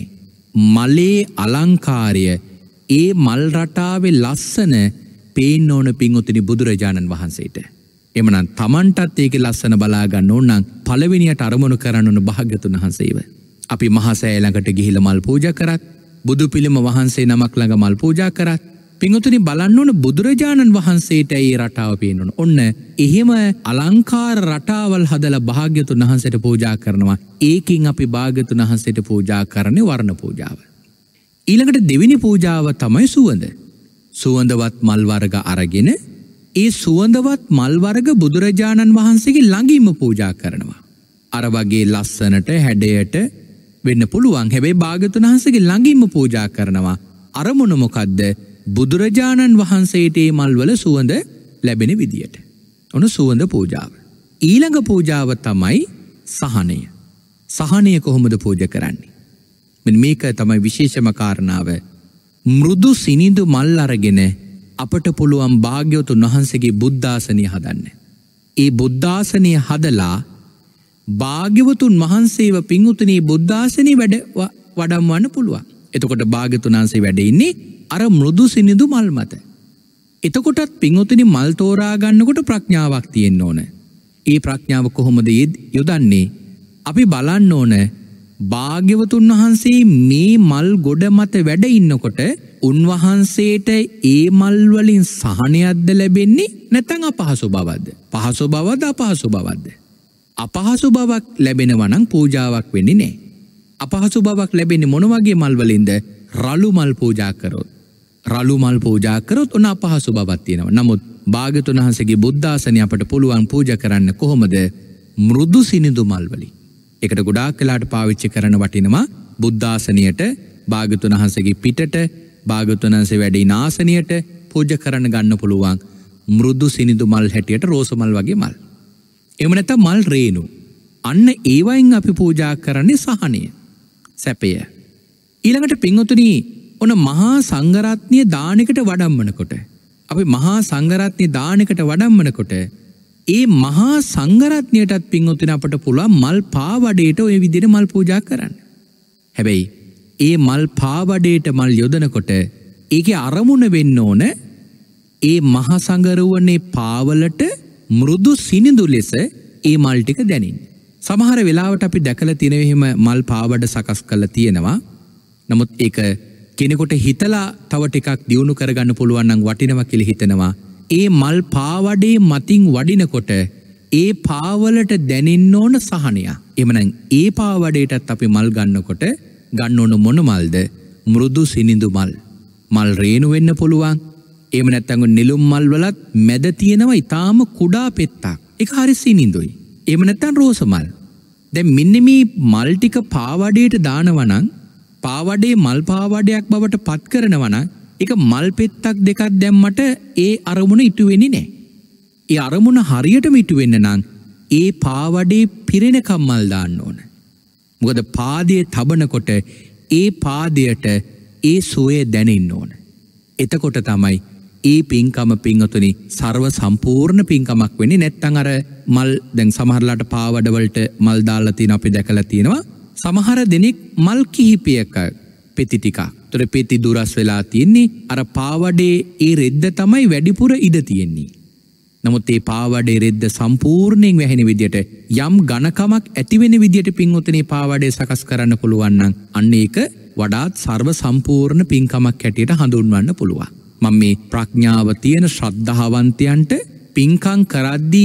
මලේ අලංකාරය ඒ මල් රටාවේ ලස්සන පේන්න ඕන පින්වතුනි බුදුරජාණන් වහන්සේට. එමනම් තමන්ටත් ඒකේ ලස්සන බලා ගන්න ඕන නම් පළවෙනියට අරමුණු කරන්න ඕන භාග්‍යවතුන් වහන්සේව. අපි මහා සෑය ළඟට ගිහිල්ලා මල් පූජා කරත් බුදු පිළිම වහන්සේ නමක් ළඟ මල් පූජා කරත් පින්වතුනි බලන්න ඕන බුදුරජාණන් වහන්සේට ඒ රටාව පේන්න ඕන. ඔන්න එහෙම අලංකාර රටාවල් හදලා භාග්‍යවතුන් වහන්සේට පූජා කරනවා. ඒකින් අපි භාග්‍යවතුන් වහන්සේට පූජා කරන්නේ වර්ණ පූජාව. ඊළඟට දෙවෙනි පූජාව තමයි සුවඳ. සුවඳවත් මල් වර්ග අරගෙන ඒ සුවඳවත් මල් වර්ග බුදුරජාණන් වහන්සේගේ ළඟින්ම පූජා කරනවා. අර වගේ ලස්සනට හැඩයට වෙන්න පුළුවන්. හැබැයි භාග්‍යවතුන් වහන්සේගේ ළඟින්ම පූජා කරනවා. අරමුණ මොකද්ද? බුදුරජාණන් වහන්සේට මේ මල් වල සුවඳ ලැබෙන විදියට. ඔන්න සුවඳ පූජාව. ඊළඟ පූජාව තමයි සහනය. සහනය කොහොමද පූජා කරන්නේ? මෙන්න මේක තමයි විශේෂම කාරණාව. මෘදු සිනිඳු මල් අරගෙන අපට පුළුවන් භාග්‍යවතුන් වහන්සේගේ බුද්ධාසනය හදන්න. ඒ බුද්ධාසනය හදලා භාග්‍යවතුන් වහන්සේව පින්වතුනි බුද්ධාසනේ වැඩ වඩම්වන්න පුළුවන්. එතකොට භාග්‍යවතුන් වහන්සේ වැඩ ඉන්නේ අර මෘදු සිනිඳු මල් මත. එතකොටත් පින්වතුනි මල් තෝරා ගන්නකොට ප්‍රඥාවක් තියෙන්න ඕන. ඒ ප්‍රඥාව කොහොමද යොදන්නේ? අපි බලන්න ඕන භාග්‍යවතුන් වහන්සේ මේ මල් ගොඩ මත වැඩ ඉන්නකොට උන්වහන්සේට ඒ මල් වලින් සහනයක්ද ලැබෙන්නේ නැත්නම් අපහසු බවක්ද? පහසු බවද අපහසු බවක්ද? අපහසු බවක් ලැබෙනවා නම් පූජාවක් වෙන්නේ නැහැ. අපහසු බවක් ලැබෙන්නේ මොන වගේ මල් වලින්ද? රළු මල් පූජා කරොත්. රළු මල් පූජා කරොත් ඔන්න අපහසු බවක් තියෙනවා. නමුත් භාග්‍යවතුන් වහන්සේගේ බුද්ධාසනය අපට පුළුවන් පූජා කරන්න කොහොමද? මෘදු සිනිඳු මල් වලින්. ඒකට ගොඩාක් වෙලාට පාවිච්චි කරන වටිනවා බුද්ධාසනයට භාග්‍යවතුන් වහන්සේගේ පිටට භාග්‍යවතුන් වහන්සේ වැඩ ඉන ආසනයට පූජා කරන්න ගන්න පුළුවන් මෘදු සිනිඳු මල් හැටියට රෝස මල් වගේ මල්. එහෙම නැත්නම් මල් රේණු. අන්න ඒ වයින් අපි පූජා කරන්නේ සහනය, සැපය. ඊළඟට පින්වතුනි ඔන්න මහා සංඝරත්නය දානයකට වඩම්මනකොට අපි මහා සංඝරත්නය දානයකට වඩම්මනකොට ඒ මහා සංඝරත්නයටත් පින්වතුනි අපට පුළුවන් මල් පාවඩේට ওই විදිහට මල් පූජා කරන්න. හැබැයි ඒ මල් පාවඩේට මල් යොදනකොට ඒකේ අරමුණ වෙන්න ඕන ඒ මහා සංඝරුවනේ පාවලට මෘදු සිනිඳු ලෙස ඒ මල් ටික දැනින්න. සමහර වෙලාවට අපි දැකලා තියෙන එහෙම මල් පාවඩ සකස් කරලා තියෙනවා. නමුත් ඒක කෙනෙකුට හිතලා තව ටිකක් දියුණු කරගන්න පුළුවන් නම් වටිනවා කියලා හිතනවා. ඒ මල් පාවඩේ මතින් වඩිනකොට ඒ පාවලට දැනෙන්න ඕන සහනය. එහෙමනම් ඒ පාවඩේටත් අපි මල් ගන්නකොට ගන්න ඕන මොන මල්ද? මෘදු සිනිඳු මල්. මල් රේණු වෙන්න පුළුවන්. එහෙම නැත්නම් නිලුම් මල් වලත් මැද තියෙනවා ඊටාම කුඩා පෙත්තක්. ඒක හරි සිනිඳුයි. එහෙම නැත්නම් රෝස මල්. දැන් මෙන්න මේ මල් ටික පාවඩේට දානවා නම් පාවඩේ මල් පාවඩයක් බවට පත් කරනවා නම් ඒක මල් පෙත්තක් දෙකක් දැම්මට ඒ අරමුණ ඉටු වෙන්නේ නැහැ. ඒ අරමුණ හරියටම ඉටු වෙන්න නම් ඒ පාවඩේ පිරෙනකම් මල් දාන්න ඕන. මොකද පාදයේ තබනකොට ඒ පාදයට ඒ සුවය දැනෙන්න ඕන. එතකොට තමයි ඒ පින්කම පින්වතුනි ਸਰව සම්පූර්ණ පින්කමක් වෙන්නේ. නැත්නම් අර මල් දැන් සමහරලාට පාවඩ වලට මල් දාලා තියෙන අපි දැකලා තියෙනවා. සමහර දෙනෙක් මල් කිහිපයක පෙති ටිකක්. ඒතර පෙති දුරස් වෙලා තියෙන්නේ අර පාවඩේ ඒ රෙද්ද තමයි වැඩිපුර ඉඩ තියෙන්නේ. නමුත් මේ පාවඩේ රෙද්ද සම්පූර්ණයෙන් වැහෙන විදියට යම් ඝනකමක් ඇති වෙන විදියට පින්වතුනි පාවඩේ සකස් කරන්න පුළුවන් නම් අන්න ඒක වඩාත් ਸਰව සම්පූර්ණ පින්කමක් හැටියට හඳුන්වන්න පුළුවන්. මම මේ ප්‍රඥාව තියෙන ශ්‍රද්ධාවන්තයන්ට පින්කම් කරද්දී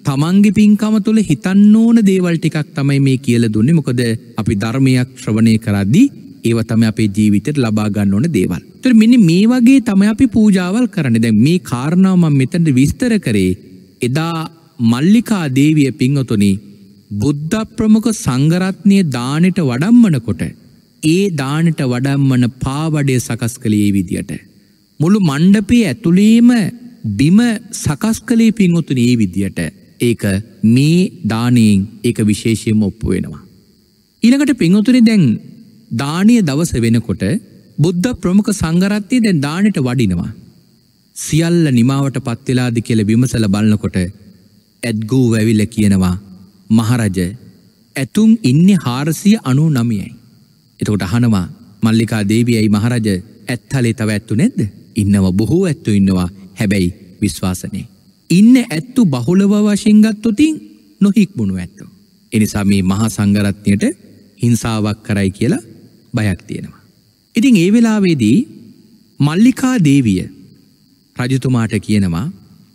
තමන්ගේ පින්කම තුළ හිතන්න ඕන දේවල් ටිකක් තමයි මේ කියලා දුන්නේ. මොකද අපි ධර්මයක් ශ්‍රවණය කරද්දී ඒව තමයි අපේ ජීවිතේට ලබා ගන්න ඕන දේවල්. ඒතර මෙන්න මේ වගේ තමයි අපි පූජාවල් කරන්නේ. දැන් මේ කාරණාව මම මෙතනදි විස්තර කරේ එදා මල්ලිකා දේවිය පින්වතුනි බුද්ධ ප්‍රමුඛ සංඝරත්නයේ දානෙට වඩම්මනකොට ඒ දානෙට වඩම්මන පාවඩය සකස් කළේ මේ විදියට. මුළු මණ්ඩපයේ ඇතුළේම බිම සකස් කළේ පින්වතුනි මේ විදියට. ඒක මේ දාණයෙන් ඒක විශේෂයෙන්ම ඔප්පු වෙනවා. ඊළඟට පින්වතුනි දැන් දානීය දවස වෙනකොට බුද්ධ ප්‍රමුඛ සංඝරත්නය දැන් දානෙට වඩිනවා. සියල්ල නිමාවට පත් වෙලාද කියලා විමසලා බලනකොට ඇත්ගූ වැවිලා කියනවා මහරජ ඇතුන් ඉන්නේ හාරසිය අනූනවයයි. එතකොට අහනවා මල්ලිකා දේවියයි මහරජ ඇත්තලේ තව ඇත්තු නැද්ද? ඉන්නවා බොහෝ ඇත්තු ඉන්නවා. හැබැයි විශ්වාස නැහැ. ඉන්න ඇත්තු බහුලව වශයෙන් ගත්තොතින් නොහික්මුණු ඇත්තු. ඒ නිසා මේ මහා සංඝරත්නයට හිංසාවක් කරයි කියලා බයක් තියෙනවා. ඉතින් ඒ වෙලාවේදී මල්ලිකා දේවිය රජතුමාට කියනවා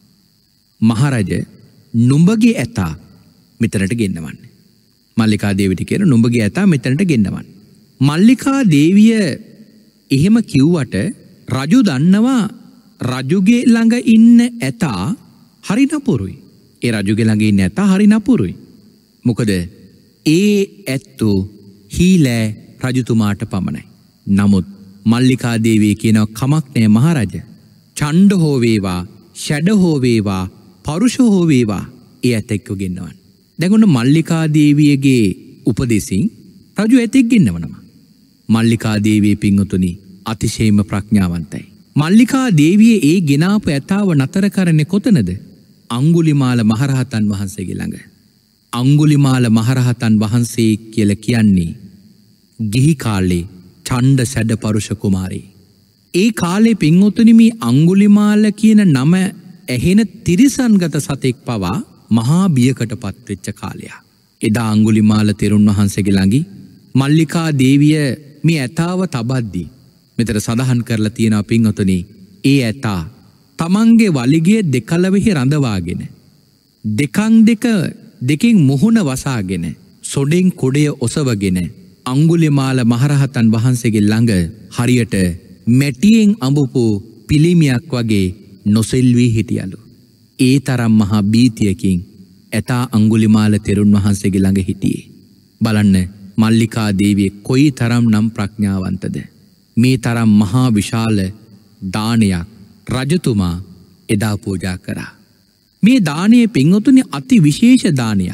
මහරජ නුඹගේ ඇතා මෙතනට ගෙන්නවන්න. මල්ලිකා දේවියට කියන නුඹගේ ඇතා මෙතනට ගෙන්නවන්න. මල්ලිකා දේවිය එහෙම කිව්වට රජු දන්නවා රජුගේ ළඟ ඉන්න ඇතා හරි නපුරුයි. ඒ රජුගේ ළඟ ඉන්න ඇතා හරි නපුරුයි. මොකද ඒ ඇත්තෝ හීලෑ රජතුමාට පමණයි. නමුත් මල්ලිකා දේවිය කියනවා කමක් නෑ මහරජ. ඡණ්ඩ හෝ වේවා, ෂඩ හෝ වේවා, පරුෂ හෝ වේවා ඒ ඇතෙක්ව ගෙන්නවන්න. දැන් ඔන්න මල්ලිකා දේවියගේ උපදෙසින් රජු ඇතෙක් ගෙන්නවනවා. මල්ලිකා දේවිය පින්වතුනි අතිශයින්ම ප්‍රඥාවන්තයි. මල්ලිකා දේවිය ඒ ගෙනාපු ඇතාව නතර කරන්නේ කොතනද? අංගුලිමාල මහරහතන් වහන්සේගේ ළඟ. අංගුලිමාල මහරහතන් වහන්සේ කියලා කියන්නේ ගිහි කාලේ ඡණ්ඩ සැඩ පරුෂ කුමාරී. ඒ කාලේ පින්වතුනි මේ අංගුලිමාල කියන නම ඇහෙන තිරිසන්ගත සතෙක් පවා මහා බියකට පත්වෙච්ච කාලයක්. එදා අංගුලිමාල තෙරුන් වහන්සේගේ ළඟි මල්ලිකා දේවිය මේ ඇතාව තබද්දී මෙතන සඳහන් කරලා තියෙනවා පින්වතුනි ඒ ඇතා තමන්ගේ වලිගය දෙකලවෙහි රඳවාගෙන දෙකන් දෙක දෙකින් මුහුණ වසාගෙන සොඩෙන් කොඩය ඔසවගෙන අංගුලිමාල මහරහතන් වහන්සේගේ ළඟ හරියට මැටියෙන් අඹපු පිළිමියක් වගේ නොසෙල්වී හිටියලු. ඒ තරම් මහා බීතියකින් ඇතා අංගුලිමාල තෙරුන් වහන්සේගේ ළඟ හිටියේ. බලන්න මල්ලිකා දේවිය කොයි තරම් නම් ප්‍රඥාවන්තද. මේ තරම් මහා විශාල දානයක් රජතුමා එදා පූජා කරා. මේ දානයේ පින්වතුනි අති විශේෂ දානයක්.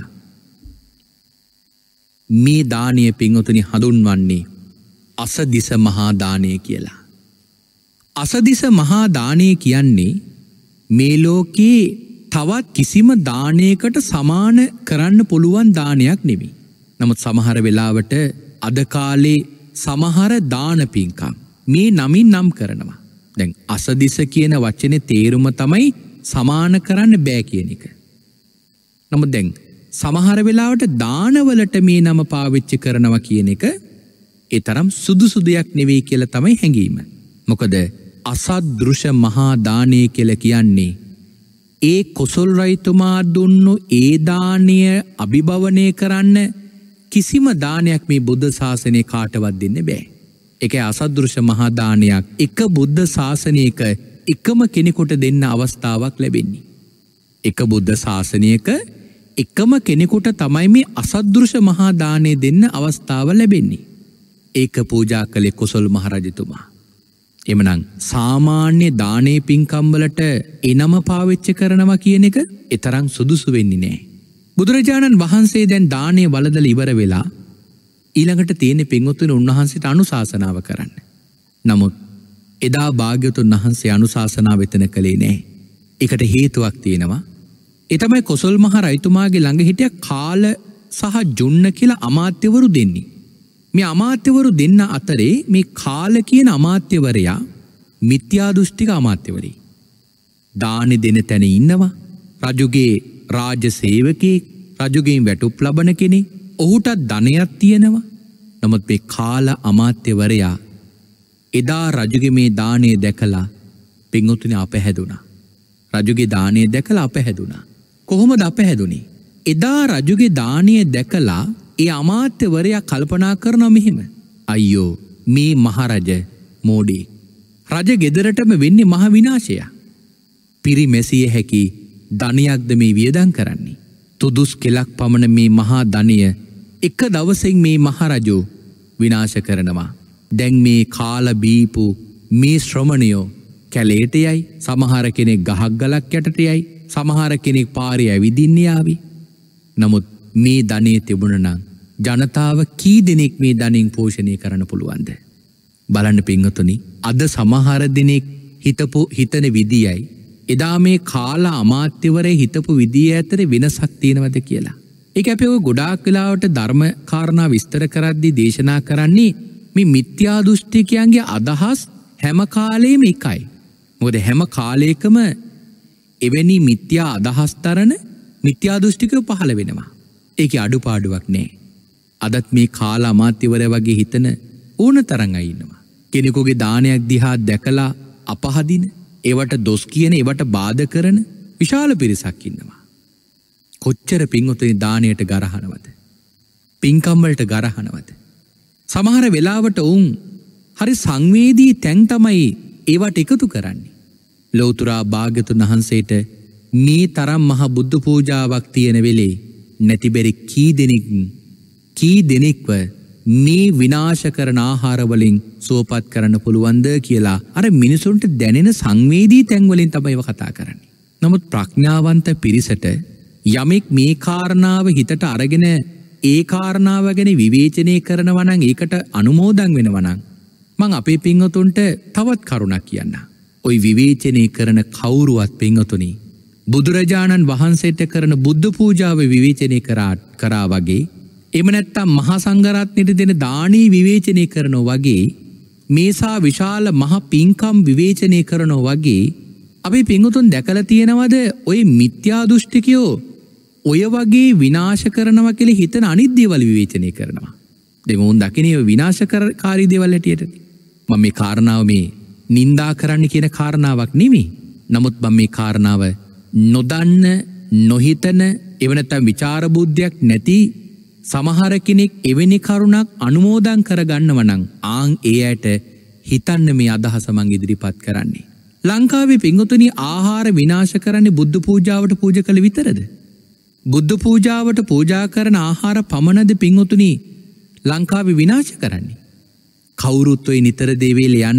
මේ දානයේ පින්වතුනි හඳුන්වන්නේ අසදිස මහා දානය කියලා. අසදිස මහා දානය කියන්නේ මේ ලෝකේ තවත් කිසිම දානයකට සමාන කරන්න පුළුවන් දානයක් නෙමෙයි. නමුත් සමහර වෙලාවට අද කාලේ සමහර දාන පින්කම් මේ නමින් නම් කරනවා. දැන් අසදිස කියන වචනේ තේරුම තමයි සමාන කරන්න බෑ කියන එක. නමුත් දැන් සමහර වෙලාවට දානවලට මේ නම පාවිච්චි කරනවා කියන එක ඒ තරම් සුදුසු දෙයක් නෙවෙයි කියලා තමයි හැඟීම. මොකද අසදෘශ මහා දානය කියලා කියන්නේ ඒ කොසල් රජතුමා දුන්නු ඒ දානය අභිභවනය කරන්න කිසිම දානයක් මේ බුද්ධ ශාසනය කාටවත් දෙන්න බෑ. ඒකයි අසදෘශ මහා දානයක් එක බුද්ධ ශාසනයක එකම කෙනෙකුට දෙන්න අවස්ථාවක් ලැබෙන්නේ. එක බුද්ධ ශාසනයක එකම කෙනෙකුට තමයි මේ අසදෘශ මහා දානය දෙන්න අවස්ථාව ලැබෙන්නේ. ඒක පූජා කළේ කොසල් මහරජතුමා. එමනම් සාමාන්‍ය දානේ පින්කම් වලට එනම පාවිච්චි කරනවා කියන එක ඊතරම් සුදුසු වෙන්නේ නැහැ. බුදුරජාණන් වහන්සේ දැන් දානේ වළඳලා ඉවර වෙලා ඊළඟට තියෙන පින්වත්තුන් උන්වහන්සේට අනුශාසනාව කරන්න. නමුත් එදා භාග්‍යවතුන් වහන්සේ අනුශාසනාව වෙතන කළේ නැහැ. ඒකට හේතුවක් තියෙනවා. ඒ තමයි කොසල් මහ රජතුමාගේ ළඟ හිටිය කාල සහ ජුන්න කියලා අමාත්‍යවරු දෙන්නේ. මේ අමාත්‍යවරු දෙන්න අතරේ මේ කාල කියන අමාත්‍යවරයා මිත්‍යා දෘෂ්ටික අමාත්‍යවරයෙක්. දානි දෙන තැන ඉන්නවා. රජුගේ රාජ්‍ය සේවකයෙක්, රජුගෙන් වැටුප් ලබන කෙනෙක්. ඔහුට ධනයක් තියෙනවා. නමුත් මේ කාල අමාත්‍යවරයා එදා රජුගේ මේ දානය දැකලා පින්වතුනි අපහැදුණා. රජුගේ දානය දැකලා අපහැදුණා. කොහොමද අපහැදුනේ? එදා රජුගේ දානය දැකලා ඒ අමාත්‍යවරයා කල්පනා කරනවා මෙහෙම. අයියෝ මේ මහරජ මෝඩී. රජ ගෙදරටම වෙන්නේ මහ විනාශය. පිරිමැසිය හැකි ධනයක්ද මේ වියදම් කරන්නේ. තුදුස් කෙලක් පමණ මේ මහා ධනය එක දවසෙන් මේ මහරජු විනාශ කරනවා. දැන් මේ කාල බීපු මේ ශ්‍රමණයෝ කැලේට යයි, සමහර කෙනෙක් ගහක් ගලක් යටට යයි, සමහර කෙනෙක් පාරේ ඇවිදින්න යාවි. නමුත් මේ ධනෙ තිබුණ නම් ජනතාව කී දෙනෙක් මේ ධනෙන් පෝෂණය කරන්න පුළුවන්ද? බලන්න පින්වතුනි, අද සමහර දෙනෙක් හිතපු හිතන විදියයි එදා මේ කාලා අමාත්‍යවරේ හිතපු විදිය අතර වෙනසක් තියෙනවද කියලා. ඒක අපි ඔය ගොඩාක් වෙලාවට ධර්ම කාරණා විස්තර කරද්දී දේශනා කරන්නේ මේ මිත්‍යා දෘෂ්ටිකයන්ගේ අදහස් හැම කාලෙම එකයි. මොකද හැම කාලයකම එවැනි මිත්‍යා අදහස් තරන මිත්‍යා දෘෂ්ටිකයෝ පහළ වෙනවා. ඒකේ අඩුපාඩුවක් නෑ. අදත් මේ කාලා අමාත්‍යවරයා වගේ හිතන ඕන තරම් අය ඉන්නවා. කෙනෙකුගේ දානයක් දිහා දැකලා අපහදින, ඒවට දොස් කියන, ඒවට බාධා කරන විශාල පිරිසක් ඉන්නවා. කොච්චර පින්වතුනි දානයට ගරහනවද? පින්කම් වලට ගරහනවද? සමහර වෙලාවට වුන් හරි සංවේදී තැන් තමයි ඒවට එකතු කරන්නේ. ලෞතුරා භාග්‍යතුන් වහන්සේට මේ තරම් මහ බුද්ධ පූජාවක් තියෙන වෙලේ නැතිබෙරි කී දෙනෙක් කී දෙනෙක්ව මේ විනාශ කරන ආහාර වලින් සුවපත් කරන්න පුළුවන්ද කියලා අර මිනිසුන්ට දැනෙන සංවේදී තැන් වලින් තමයි ඒව කතා කරන්නේ. නමුත් ප්‍රඥාවන්ත පිරිසට යමෙක් මේ කාරණාව හිතට අරගෙන ඒ කාරණාව ගැන විවේචනය කරනවා නම්, ඒකට අනුමෝදන් වෙනවා නම්, මං අපේ පින්වතුන්ට තවත් කරුණක් කියන්න. ওই විවේචනය කරන කවුරුවත් පින්වතුනි බුදුරජාණන් වහන්සේට කරන බුද්ධ පූජාව විවේචනය කරා කරා වගේ, එහෙම නැත්නම් මහා සංඝරත්නයට දෙන දානී විවේචනය කරනවා වගේ, මේසා විශාල මහ පින්කම් විවේචනය කරනවා වගේ අපි පින්වතුන් දැකලා තියෙනවද ඔය මිත්‍යා දෘෂ්ටිකයෝ ඔය වගේ විනාශ කරනවා කියලා හිතන අනිත් දේවල් විවේචනය කරනවා. දැන් උන් දකින්නේ විනාශකාරී දේවල් හැටියට. මම මේ කාරණාව මේ නින්දා කරන්න කියන කාරණාවක් නෙමෙයි. නමුත් මම මේ කාරණාව නොදන්න, නොහිතන, එව නැත්නම් විචාර බුද්ධියක් නැති සමහර කෙනෙක් එවැනි කරුණක් අනුමෝදන් කරගන්නව නම් ආන් ඒ ඇයට හිතන්න මේ අදහස මං ඉදිරිපත් කරන්නේ. ලංකාවේ පින්වතුනි ආහාර විනාශ කරන්නේ බුද්ධ පූජාවට පූජා කළ විතරද? බුද්ධ පූජාවට පූජා කරන ආහාර පමණද පින්වතුනි ලංකාවේ විනාශ කරන්නේ? කවුරුත් ඔය නිතර දේවල් යන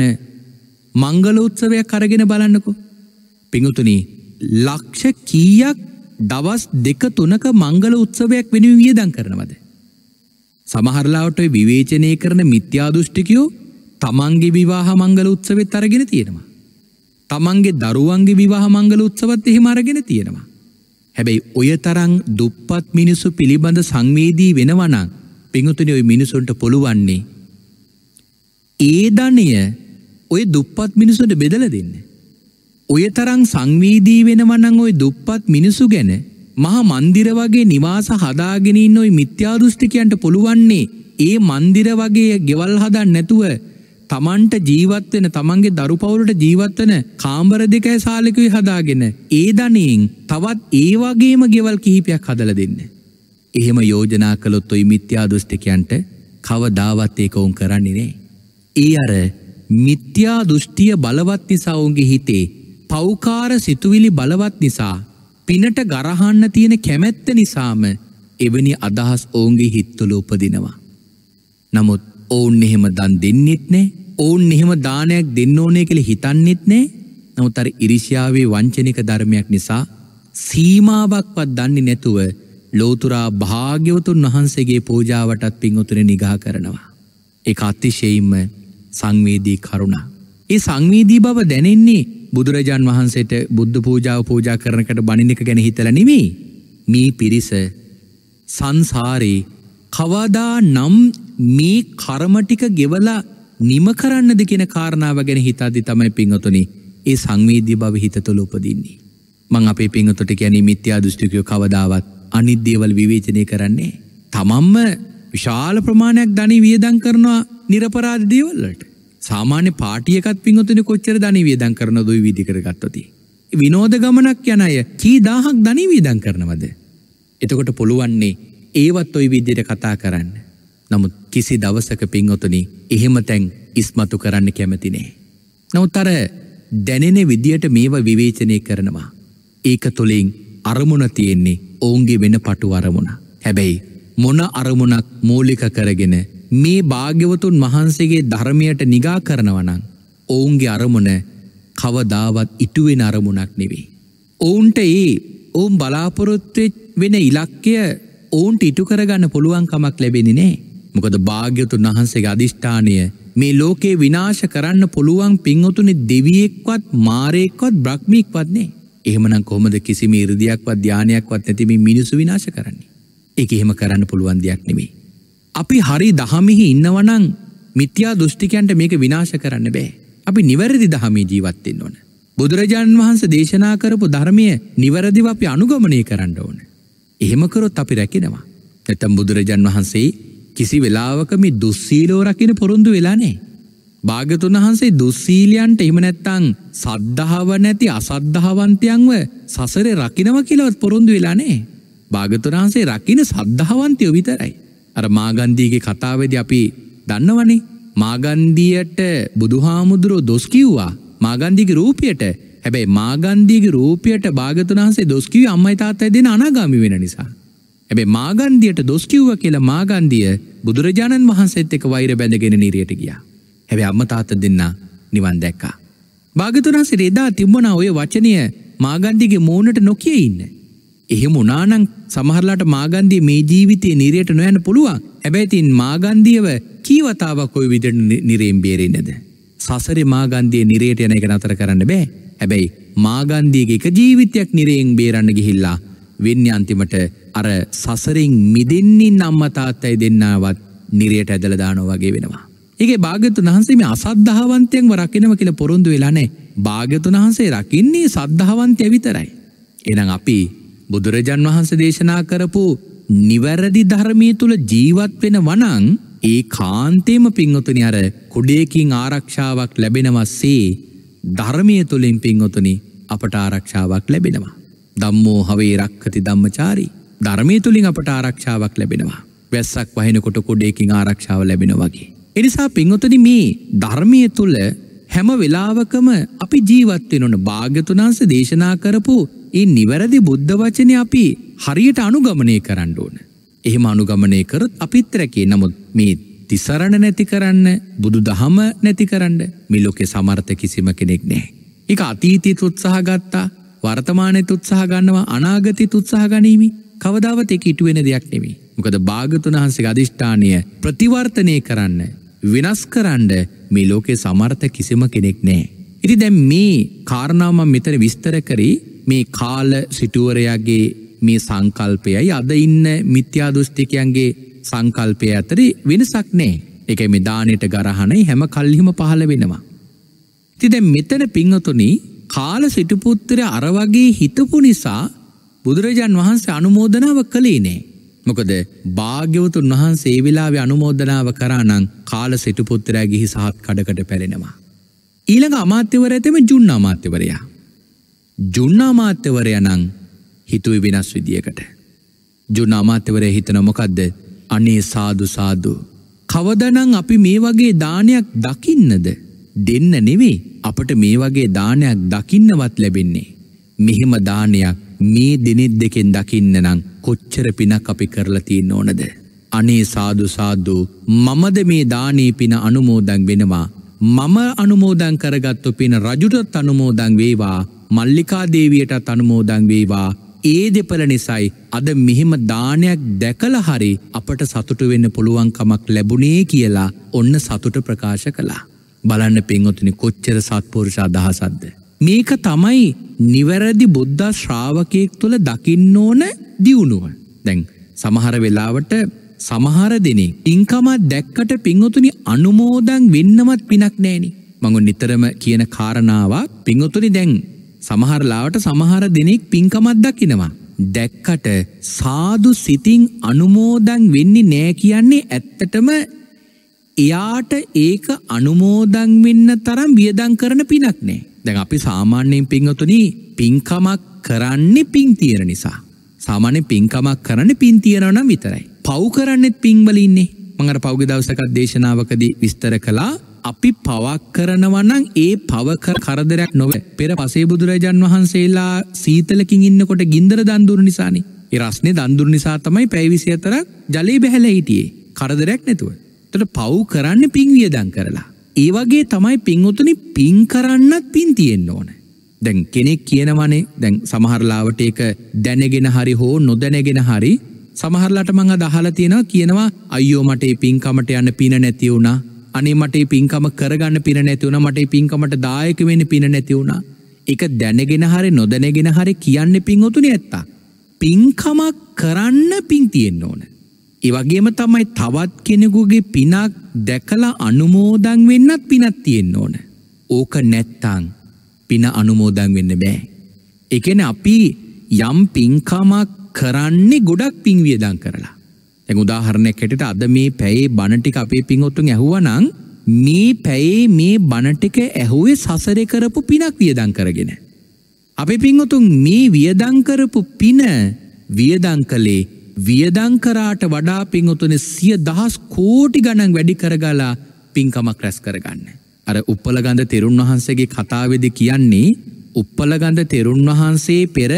මංගල උත්සවයක් අරගෙන බලන්නකෝ. පින්වතුනි ලක්ෂ කීයක් දවස් දෙක තුනක මංගල උත්සවයක් වෙනුවෙන් වියදම් කරනවද? සමහරලාවට ඔය විවේචනය කරන මිත්‍යා දෘෂ්ටිකයෝ තමන්ගේ විවාහ මංගල උත්සවෙත් අරගෙන තියෙනවා. තමන්ගේ දරුවන්ගේ විවාහ මංගල උත්සවත් එහෙම අරගෙන තියෙනවා. හැබැයි ඔය තරම් දුප්පත් මිනිසු පිළිබඳ සංවේදී වෙනවා නම් පින්වතුනි ඔය මිනිසුන්ට පුළුවන්නේ ඒ ධනය ඔය දුප්පත් මිනිසුන්ට බෙදලා දෙන්න. ඔය තරම් සංවේදී වෙනවා නම් ඔය දුප්පත් මිනිසු ගැන මහා මන්දිර වගේ නිවාස හදාගෙන ඉන්න ඔය මිත්‍යා දෘෂ්ටිකයන්ට පුළුවන්නේ ඒ මන්දිර වගේ ගෙවල් හදන්න නැතුව තමන්ට ජීවත් වෙන, තමන්ගේ දරු පවුලට ජීවත් වෙන කාමර දෙකයි සාලකුයි හදාගෙන ඒ ධනෙන් තවත් ඒ වගේම ගෙවල් කිහිපයක් හදලා දෙන්න. එහෙම යෝජනා කළොත් ඔය මිත්‍යා දෘෂ්ටිකයන්ට කවදාවත් ඒක උන් කරන්නේ නැහැ. ඒ අර මිත්‍යා දෘෂ්ටිය බලවත් නිසා උන්ගේ හිතේ පෞකාර සිතුවිලි බලවත් නිසා, පිනට ගරහන්න තියෙන කැමැත්ත නිසාම එවැනි අදහස් ඔවුන්ගේ හිත්වල උපදිනවා. නමුත් ඔවුන් එහෙම දන් දෙන්නෙත් නෑ. ඔවුන් එහෙම දානයක් දෙන්න ඕනේ කියලා හිතන්නෙත් නෑ. නමුත් අර ඉරිෂ්‍යාවේ වංචනික ධර්මයක් නිසා සීමාවක්වත් දන්නේ නැතුව ලෝතුරා භාග්‍යවතුන් වහන්සේගේ පූජාවටත් පින්වතුනි නිගහ කරනවා. ඒක අතිශයින්ම සංවේදී කරුණා. ඒ සංවේදී බව දැනෙන්නේ බුදුරජාන් වහන්සේට බුද්ධ පූජාව පූජා කරනකට බණින එක ගැන හිතලා නෙමෙයි. මේ පිරිස සංසාරේ කවදා නම් මේ කර්ම ටික ගෙවලා නිම කරන්නද කියන කාරණාව ගැන හිතද්දි තමයි පින්වතුනි ඒ සංවේදී බව හිත තුළ උපදින්නේ. මං අපේ පින්වතුන්ට කියන්නේ මිත්‍යා දෘෂ්ටිකයෝ කවදාවත් අනිත් දේවල් විවේචනය කරන්නේ. තමන්ම විශාල ප්‍රමාණයක් ධනෙ වියදම් කරනවා නිර්පරාධ දේවල් වලට. සාමාන්‍ය පාටි එකත් පින්වතුනි කොච්චර ධනෙ වියදම් කරනවද ওই විදිහකට ගත්තොත්. විනෝද ගමනක් යන අය කී දහහක් ධනෙ වීදම් කරනවද? එතකොට පුළුවන්නේ ඒවත් ওই විදිහට කතා කරන්න. නමුත් කිසි දවසක පින්වතුනි එහෙම තැන් ඉස්මතු කරන්න කැමති නෑ. නමුත් අර දැනෙන විදියට මේවා විවේචනය කරනවා. ඒක තුළින් අරමුණ තියෙන්නේ ඔවුන්ගේ වෙන පටු අරමුණ. හැබැයි මොන අරමුණක් මූලික කරගෙන මේ භාග්‍යවතුන් වහන්සේගේ ධර්මයට නිගා කරනවා නම් ඔවුන්ගේ අරමුණ කවදාවත් ඉටු වෙන අරමුණක් නෙවෙයි. ඔවුන්ට ඒ ඔවුන් බලාපොරොත්තු වෙන ඉලක්කය ඔවුන්ට ඉටු කරගන්න පුළුවන් කමක් ලැබෙන්නේ නැහැ. මොකද භාග්‍යවතුන් වහන්සේගේ අදිෂ්ඨානය මේ ලෝකේ විනාශ කරන්න පුළුවන් පින්වතුනි දෙවියෙක්වත් මාරයෙක්වත් බ්‍රහ්මීක්වත් නේ. එහෙමනම් කොහොමද කිසිම 이르දියක්වත් ධානයක්වත් නැති මේ මිනිසු විනාශ කරන්නේ? ඒක එහෙම කරන්න පුළුවන් දෙයක් නෙමෙයි. අපි හරි දහමෙහි ඉන්නවනම් මිත්‍යා දෘෂ්ටිකයන්ට මේක විනාශ කරන්න බෑ. අපි නිවැරදි දහමේ ජීවත් වෙන්න ඕන. බුදුරජාණන් වහන්සේ දේශනා කරපු ධර්මය නිවැරදිව අපි අනුගමනය කරන්න ඕන. එහෙම කරොත් අපි රැකිනවා. නැත්නම් බුදුරජාණන් වහන්සේ කිසි වෙලාවක මේ දුස්සීලව රකින්න පොරොන්දු වෙලා නැහැ. භාග්‍යතුන් වහන්සේ දුස්සීලයන්ට එහෙම නැත්නම් සද්ධාව නැති අසද්ධාවන්තයන්ව සසරේ රකින්නවා කියලාවත් පොරොන්දු වෙලා නැහැ. භාග්‍යතුන් වහන්සේ රකින්න සද්ධාවන්තයෝ විතරයි. අර මාගන්ධීගේ කතාවේදී අපි දන්නවනේ මාගන්ධියට බුදුහාමුදුරෝ දොස් කිව්වා මාගන්ධීගේ රූපයට. හැබැයි මාගන්ධීගේ රූපයට භාග්‍යතුන් වහන්සේ දොස් කිව්වේ අම්මයි තාත්තයි දෙන අනාගාමි වෙන නිසා. හැබැයි මාගන්ධියට දොස් කිව්වා කියලා මාගන්ධිය බුදුරජාණන් වහන්සේත් එක්ක වෛර බැඳගෙන නිරියට ගියා. හැබැයි අම්මා තාත්තා දෙන්න නිවන් දැක්කා. භාග්‍යතුන් වහන්සේ එදා තිබුණා ඔය වචනය මාගන්ධිගේ මූණට නොකිය ඉන්න. එහෙම වුණා නම් සමහරලාට මාගන්ධිය මේ ජීවිතේ නිරයට නොයන්න පුළුවන්. හැබැයි තින් මාගන්ධියව කී වතාවක් ওই විදිහට නිරයෙන් බේරෙන්නේද? සසරේ මාගන්ධිය නිරයට යන එක නතර කරන්න බෑ. හැබැයි මාගන්ධියගේ එක ජීවිතයක් නිරයෙන් බේරන්න ගිහිල්ලා වෙන්නේ අන්තිමට අර සසරෙන් මිදෙන්නින් අම්මා තාත්තයි දෙන්නවත් නිරයට ඇදලා දානවා වගේ වෙනවා. ඒකේ භාග්‍යතුන් වහන්සේ මේ අසද්ධාවන්තයන්ව රකින්නවා කියලා පොරොන්දු වෙලා නැහැ. භාග්‍යතුන් වහන්සේ රකින්නේ සද්ධාවන්තය විතරයි. එහෙනම් අපි බුදුරජාන් වහන්සේ දේශනා කරපු නිවැරදි ධර්මයේ තුල ජීවත් වෙනවා නම් ඒ කාන්තේම පින්වතුනි අර කුඩේකින් ආරක්ෂාවක් ලැබෙනවාසේ ධර්මයේ තුලින් පින්වතුනි අපට ආරක්ෂාවක් ලැබෙනවා. ධම්මෝ හවේ රක්ඛති ධම්මචාරී. ධර්මයේ තුලින් අපට ආරක්ෂාවක් ලැබෙනවා. වැස්සක් වහිනකොට කුඩේකින් ආරක්ෂාව ලැබෙනවා වගේ. ඒ නිසා පින්වතුනි මේ ධර්මයේ තුල හැම වෙලාවකම අපි ජීවත් වෙන ඕන. භාග්‍යතුන් වහන්සේ දේශනා කරපු ඒ නිවැරදි බුද්ධ වචනේ අපි හරියට අනුගමනය කරන්න ඕන. එහෙම අනුගමනය කරොත් අපිත් රැකේ. නමුත් මේ තිසරණ නැති කරන්න, බුදුදහම නැති කරන්න මේ ලෝකේ සමර්ථ කිසිම කෙනෙක් නැහැ. ඒක අතීතීත උත්සාහ ගත්තා, වර්තමානයේත් උත්සාහ ගන්නවා, අනාගතයේත් උත්සාහ ගනිමි. කවදාවත් ඒක ඉටු වෙන දෙයක් නෙමෙයි. මොකද භාග්‍යතුන් වහන්සේගේ අදිෂ්ඨානය ප්‍රතිවර්තනය කරන්න, විනාශ කරන්න මේ ලෝකේ සමර්ථ කිසිම කෙනෙක් නැහැ. ඉතින් දැන් මේ කාරණාව මම මෙතන විස්තර කරේ මේ කාල සිටුවරයාගේ මේ සංකල්පයයි අද ඉන්න මිත්‍යා දෘෂ්ටිකයන්ගේ සංකල්පය අතර වෙනසක් නැහැ. ඒකයි මේ දානෙට ගරහණයි හැම කල්හිම පහළ වෙනවා. ඉතින් දැන් මෙතන පින්වතුනි කාල සිටුපුත්‍රයා අර වගේ හිතපු නිසා බුදුරජාන් වහන්සේ අනුමෝදනාව කළේ නැහැ. මොකද භාග්‍යවතුන් වහන්සේ ඒ වෙලාවේ අනුමෝදනාව කරා නම් කාල සිටුපුත්‍රයා ගිහි සහත් කඩකට පැලෙනවා. ඊළඟ අමාත්‍යවරයා තමයි ජුන්න අමාත්‍යවරයා. ජුන්න අමාත්‍යවරයා නම් හිතුවේ වෙනස් විදියකට. ජුන්න අමාත්‍යවරයා හිතන මොකද්ද? අනේ සාදු සාදු. කවදානම් අපි මේ වගේ දානයක් දකින්නද? දෙන්න නෙවෙයි. අපට මේ වගේ දානයක් දකින්නවත් ලැබෙන්නේ. මෙහෙම දානයක් මේ දිනෙත් දෙකෙන් දකින්න නම් කොච්චර පිනක් අපි කරලා තියෙන්න ඕනද? අනේ සාදු සාදු. මමද මේ දානේ පින අනුමෝදන් වෙනවා. මම අනුමෝදන් කරගත්තු පින රජුටත් අනුමෝදන් වේවා, මල්ලිකා දේවියටත් අනුමෝදන් වේවා. ඒ දෙපළ නිසායි අද මෙහෙම දානයක් දැකලා හරි අපට සතුටු වෙන්න පුළුවන් කමක් ලැබුණේ කියලා ඔන්න සතුට ප්‍රකාශ කළා. බලන්න පින්වතුනි කොච්චර සත්පුරුෂ අදහසක්ද. මේක තමයි නිවැරදි බුද්ධ ශ්‍රාවකයෙක් තුළ දකින්න ඕන දියුණුව. දැන් සමහර වෙලාවට සමහර දෙනෙක් ඉන්කම දැක්කට පින්වතුනි අනුමෝදන් වෙන්නවත් පිනක් නැහෙනි. මම නිතරම කියන කාරණාවක් පින්වතුනි දැන් සමහර ලාවට සමහර දෙනෙක් පින්කමක් දකිනවා. දැක්කට සාදු සිතින් අනුමෝදන් වෙන්නේ නැහැ කියන්නේ ඇත්තටම එයාට ඒක අනුමෝදන් වෙන්න තරම් වියදම් කරන පිනක් නෑ. දැන් අපි සාමාන්‍යයෙන් පින්වතුනි පින්කමක් කරන්නේ පින් තියෙන නිසා. සාමාන්‍යයෙන් පින්කමක් කරන්නේ පින් තියනවා නම් විතරයි. පව් කරන්නේත් පින් වල ඉන්නේ. මම අර පෞගේ දවසක දේශනාවකදී විස්තර කළා අපි පවක් කරනවා නම් ඒ පව කරදරයක් නොවේ. පෙර පසේ බුදුරජාන් වහන්සේලා සීතලකින් ඉන්නකොට ගින්දර දන් දුන්න නිසානේ. ඒ රස්නේ දන් දුන්න නිසා තමයි පැය විසිහතරක් ජලයේ බැහැලා හිටියේ. කරදරයක් නැතුව. එතකොට පව් කරන්නේ පින් වියදම් කරලා. ඒ වගේ තමයි පින්වතුනි පින් කරන්නත් පින් තියෙන්න ඕන. දැන් කෙනෙක් කියනවනේ දැන් සමහර ලාවට ඒක දැනගෙන හරි හෝ නොදැනගෙන හරි සමහරලාට මං අද අහලා තියෙනවා කියනවා අයියෝ මට මේ පින්කමට යන්න පින නැති වුණා. අනේ මට මේ පින්කම කරගන්න පින නැති වුණා. මට මේ පින්කමට දායක වෙන්න පින නැති වුණා. ඒක දැනගෙන හරි නොදැනගෙන හරි කියන්නේ පින්වතුනි ඇත්ත. පින්කමක් කරන්න පින් තියෙන්න ඕන. ඒ වගේම තමයි තවත් කෙනෙකුගේ පිනක් දැකලා අනුමෝදන් වෙන්නත් පිනක් තියෙන්න ඕන. ඕක නැත්තම් පින අනුමෝදන් වෙන්න බෑ. ඒ කියන්නේ අපි යම් පින්කමක් කරන්නේ ගොඩක් පින් වියදම් කරලා. දැන් උදාහරණයක් හැටියට අද මේ පැයේ බණ ටික අපේ පින්වත්තුන් ඇහුවා නම් මේ පැයේ මේ බණ ටික ඇහුවේ සසරේ කරපු පිනක් වියදම් කරගෙන. අපේ පින්වත්තුන් මේ වියදම් කරපු පින වියදම් කළේ වියදම් කරාට වඩා පින්වත්තුනේ සිය දහස් කෝටි ගණන් වැඩි කරගලා පින්කමක් රැස් කරගන්න. අර උප්පලගන්ධ තෙරුන් වහන්සේගේ කතාවේදී කියන්නේ උප්පලගන්ධ තෙරුන් වහන්සේ පෙර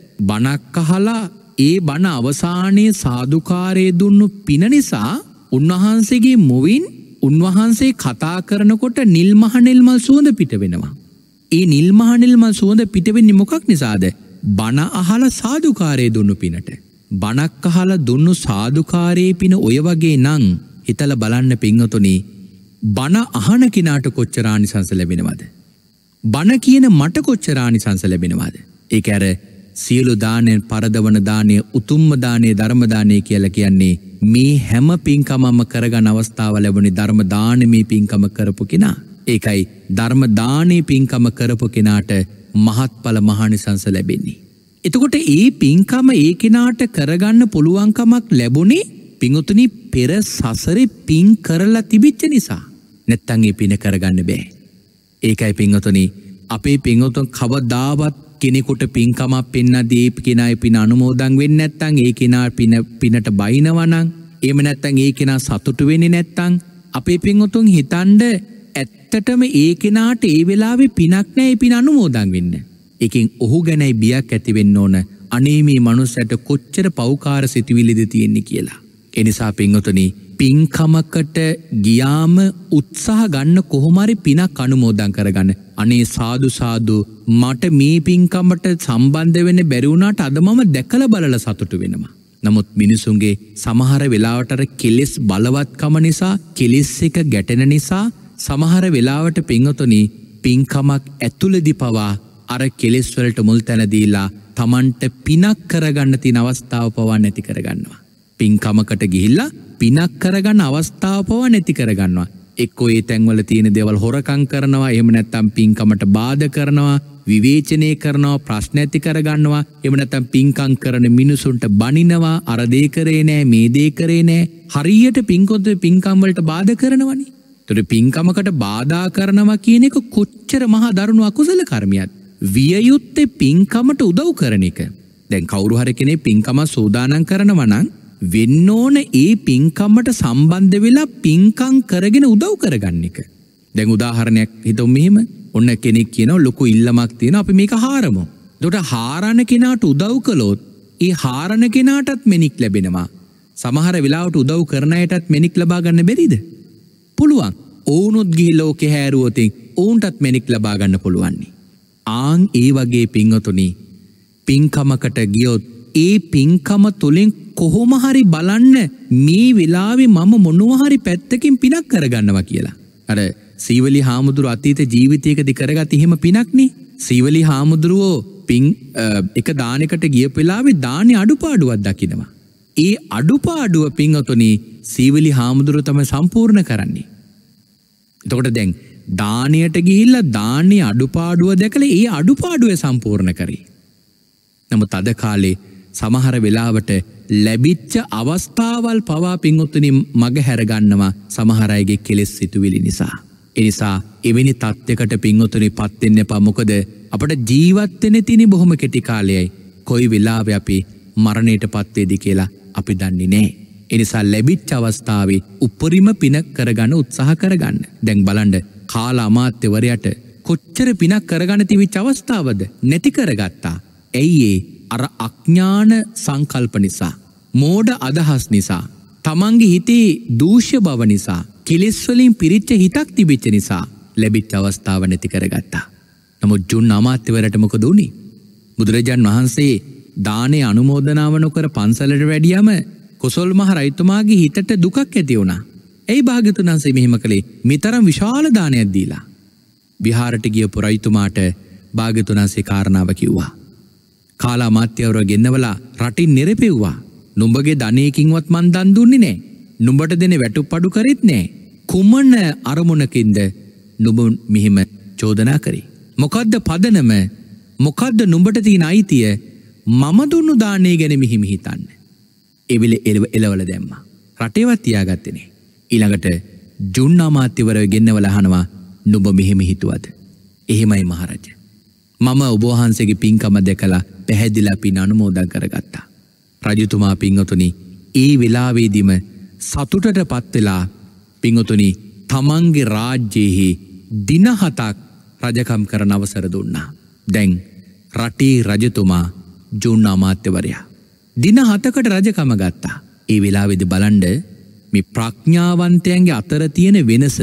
බණක් අහලා ඒ බණ අවසානයේ සාදුකාරය දුන්නු පින නිසා උන්වහන්සේගේ මුවින් උන්වහන්සේ කතා කරනකොට නිල් මහ නිල් මල් සුවඳ පිට වෙනවා. ඒ නිල් මහ නිල් මල් සුවඳ පිට වෙන්නේ මොකක් නිසාද? බණ අහලා සාදුකාරය දුන්නු පිනට. බණක් අහලා දුන්නු සාදුකාරයේ පින ඔය වගේ නම් හිතලා බලන්න පින්වතුනි බණ අහන කෙනාට කොච්චර ආනිසංස ලැබෙනවද? බණ කියන මට කොච්චර ආනිසංස ලැබෙනවද? ඒක අර සියලු දානයන් පරදවන දානය උතුම්ම දානය ධර්ම දානය කියලා කියන්නේ මේ හැම පින්කමම කරගන්න අවස්ථාව ලැබුණේ ධර්ම දානමේ පින්කම කරපු කෙනා. ඒකයි ධර්ම දානේ පින්කම කරපු කෙනාට මහත්ඵල මහානිසංස ලැබෙන්නේ. එතකොට ඒ පින්කම ඒ කෙනාට කරගන්න පුළුවන්කමක් ලැබුණේ පින්වතුනි පෙර සසරේ පින් කරලා තිබිච්ච නිසා. නැත්තම් ඒ පින කරගන්න බෑ. ඒකයි පින්වතුනි අපේ පින්වතුන් කවදාවත් කෙනෙකුට පින්කමක් පෙන්නදී ඒ කෙනායි පින අනුමෝදන් වෙන්නේ නැත්තම් ඒ කෙනා පින පිනට බයිනවා නම් එහෙම නැත්තම් ඒ කෙනා සතුටු වෙන්නේ නැත්තම් අපේ පින්වතුන් හිතනද ඇත්තටම ඒ කෙනාට ඒ වෙලාවේ පිනක් නැහැ පින අනුමෝදන් වෙන්න. ඒකෙන් ඔහු ගැනයි බියක් ඇති වෙන්න ඕන. අනේ මේ මනුස්සයට කොච්චර පෞකාර සිතුවිලිද තියෙන්නේ කියලා. ඒ නිසා පින්වතුනි පින්කමකට ගියාම උත්සාහ ගන්න කොහොම හරි පිනක් අනුමෝදන් කරගන්න. අනේ සාදු සාදු මට මේ පින්කමට සම්බන්ධ වෙන්න බැරි වුණාට අද මම දැකලා බලලා සතුටු වෙනවා. නමුත් මිනිසුන්ගේ සමහර වෙලාවට අර කෙලෙස් බලවත්කම නිසා කෙලෙස් එක ගැටෙන නිසා සමහර වෙලාවට පින්වතුනි පින්කමක් ඇතුළේදී පවා අර කෙලෙස් වලට මුල් තැන දීලා Tamanට පිනක් කරගන්න තියෙන අවස්ථාව පවා නැති කරගන්නවා. පින්කමකට ගිහිල්ලා පිනක් කරගන්න අවස්ථාව පවා නැති කරගන්නවා. එක්කෝ ඒ තැන්වල තියෙන දේවල් හොරකම් කරනවා, එහෙම නැත්නම් පින්කමට බාධා කරනවා, විවේචනය කරනවා, ප්‍රශ්න ඇති කරගන්නවා, එහෙම නැත්නම් පින්කම් කරන මිනිසුන්ට බනිනවා, අර දේ කරේ නෑ, මේ දේ කරේ නෑ. හරියට පින්කොත් පින්කම් වලට බාධා කරනවනේ. ඒතර පින්කමකට බාධා කරනවා කියන එක කොච්චර මහා දරුණු අකුසල කර්මයක්ද? විය යුත්තේ පින්කමට උදව් කරන එක. දැන් කවුරු හරි කෙනෙක් පින්කම සෝදානම් කරනවා නම් වෙන්න ඕන ඒ පින්කමට සම්බන්ධ වෙලා පින්කම් කරගෙන උදව් කරගන්න එක. දැන් උදාහරණයක් හිතමු මෙහෙම. ඔන්න කෙනෙක් කියනවා ලොකු ඉල්ලමක් තියෙනවා අපි මේක හාරමු. එතකොට හාරන කෙනාට උදව් කළොත් ඒ හාරන කෙනාටත් මෙනික් ලැබෙනවා. සමහර වෙලාවට උදව් කරන අයටත් මෙනික් ලබා ගන්න බැරිද? පුළුවන්. ඕනොත් ගිහිල්ලා ඕකේ හැරුවොත් ඕන්ටත් මෙනික් ලබා ගන්න පුළුවන්. ආන් ඒ වගේ පින්වතුනි පින්කමකට ගියොත් ඒ පින්කම තුලින් කොහොම හරි බලන්න මේ වෙලාවේ මම මොනවා හරි පැත්තකින් පිනක් කරගන්නවා කියලා. අර සීවලි හාමුදුරුව අතීත ජීවිතයකදී කරගත් එහෙම පිනක්නේ. සීවලි හාමුදුරුවෝ පින් එක දානයකට ගියපු වෙලාවේ දානේ අඩුපාඩුවක් දකිනවා. ඒ අඩුපාඩුව පින්වතුනි සීවලි හාමුදුරුව තමයි සම්පූර්ණ කරන්නේ. එතකොට දැන් දානයට ගිහිල්ලා දානේ අඩුපාඩුව දැකලා ඒ අඩුපාඩුව සම්පූර්ණ කරේ. නමුත් අද කාලේ සමහර වෙලාවට ලැබිච්ච අවස්ථාවල් පවා පින්වතුනි මග හැරගන්නවා සමහර අයගේ කෙලෙස් සිතුවිලි නිසා. ඒ නිසා එවැනි තත්යකට පින්වතුනි පත් වෙන්න එපා. මොකද අපට ජීවත් වෙන්න තියෙන බොහොම කෙටි කාලයයි. කොයි වෙලාවෙ අපි මරණයට පත් වෙයිද කියලා අපි දන්නේ නැහැ. ඒ නිසා ලැබිච්ච අවස්ථාවේ උපරිම පින කරගන්න උත්සාහ කරගන්න. දැන් බලන්න කාල අමාත්‍යවරයාට කොච්චර පිනක් කරගන්න තිබිච්ච අවස්ථාවද නැති කරගත්තා. ඇයි අර අඥාන සංකල්ප නිසා, මෝඩ අදහස් නිසා, තමන්ගේ හිතේ දූෂ්‍ය බව නිසා, කෙලෙස් වලින් පිරිච්ච හිතක් තිබිච්ච නිසා ලැබිච්ච අවස්ථාව නැති කරගත්තා. නමුත් ජුන් අමාත්‍යවරයාට මොකද වුනේ? බුදුරජාන් වහන්සේ දානේ අනුමෝදනාව නොකර පන්සලට වැඩියම කොසල් මහ රජතුමාගේ හිතට දුකක් ඇති වුණා. ඇයි භාග්‍යතුන් වහන්සේ මෙහෙම කළේ? මේතරම් විශාල දානයක් දීලා. විහාරට ගියපු රජතුමාට භාග්‍යතුන් වහන්සේ කාරණාව කිව්වා. කාලා අමාත්‍යවරයා ගෙන්නවලා රටින් නිරපෙව්වා. නුඹගේ ධනයකින්වත් මන් දන් දුන්නේ නැහැ. නුඹට දෙන වැටුප්පඩු කරෙත් නැහැ. කුමන අරමුණකින්ද නුඹ මෙහෙම චෝදනා කරේ? මොකද්ද පදනම? මොකද්ද නුඹට තියෙන අයිතිය? මම දුන්නු දානේ ගැන මෙහිම හිතන්න. එවිල එලවල දැම්මා. රටේවත් තියාගත්තේ නැහැ. ඊළඟට ජුන් අමාත්‍යවරයා ගෙන්නවලා අහනවා නුඹ මෙහෙම හිතුවද? එහෙමයි මහරජා. මම ඔබ වහන්සේගේ පින්කම දැකලා පැහැදිලා පින් අනුමෝදන් කරගත්තා. රජතුමා පින්වතුනි ඒ වෙලාවේදීම සතුටටපත් වෙලා පින්වතුනි තමන්ගේ රාජ්‍යයේ දින හතක් රජකම් කරන අවසර දුන්නා. දැන් රටේ රජතුමා ජුන් අමාත්‍යවරයා දින හතකට රජකම ගත්තා. ඒ වෙලාවේදී බලන්න මේ ප්‍රඥාවන්තයන්ගේ අතර තියෙන වෙනස,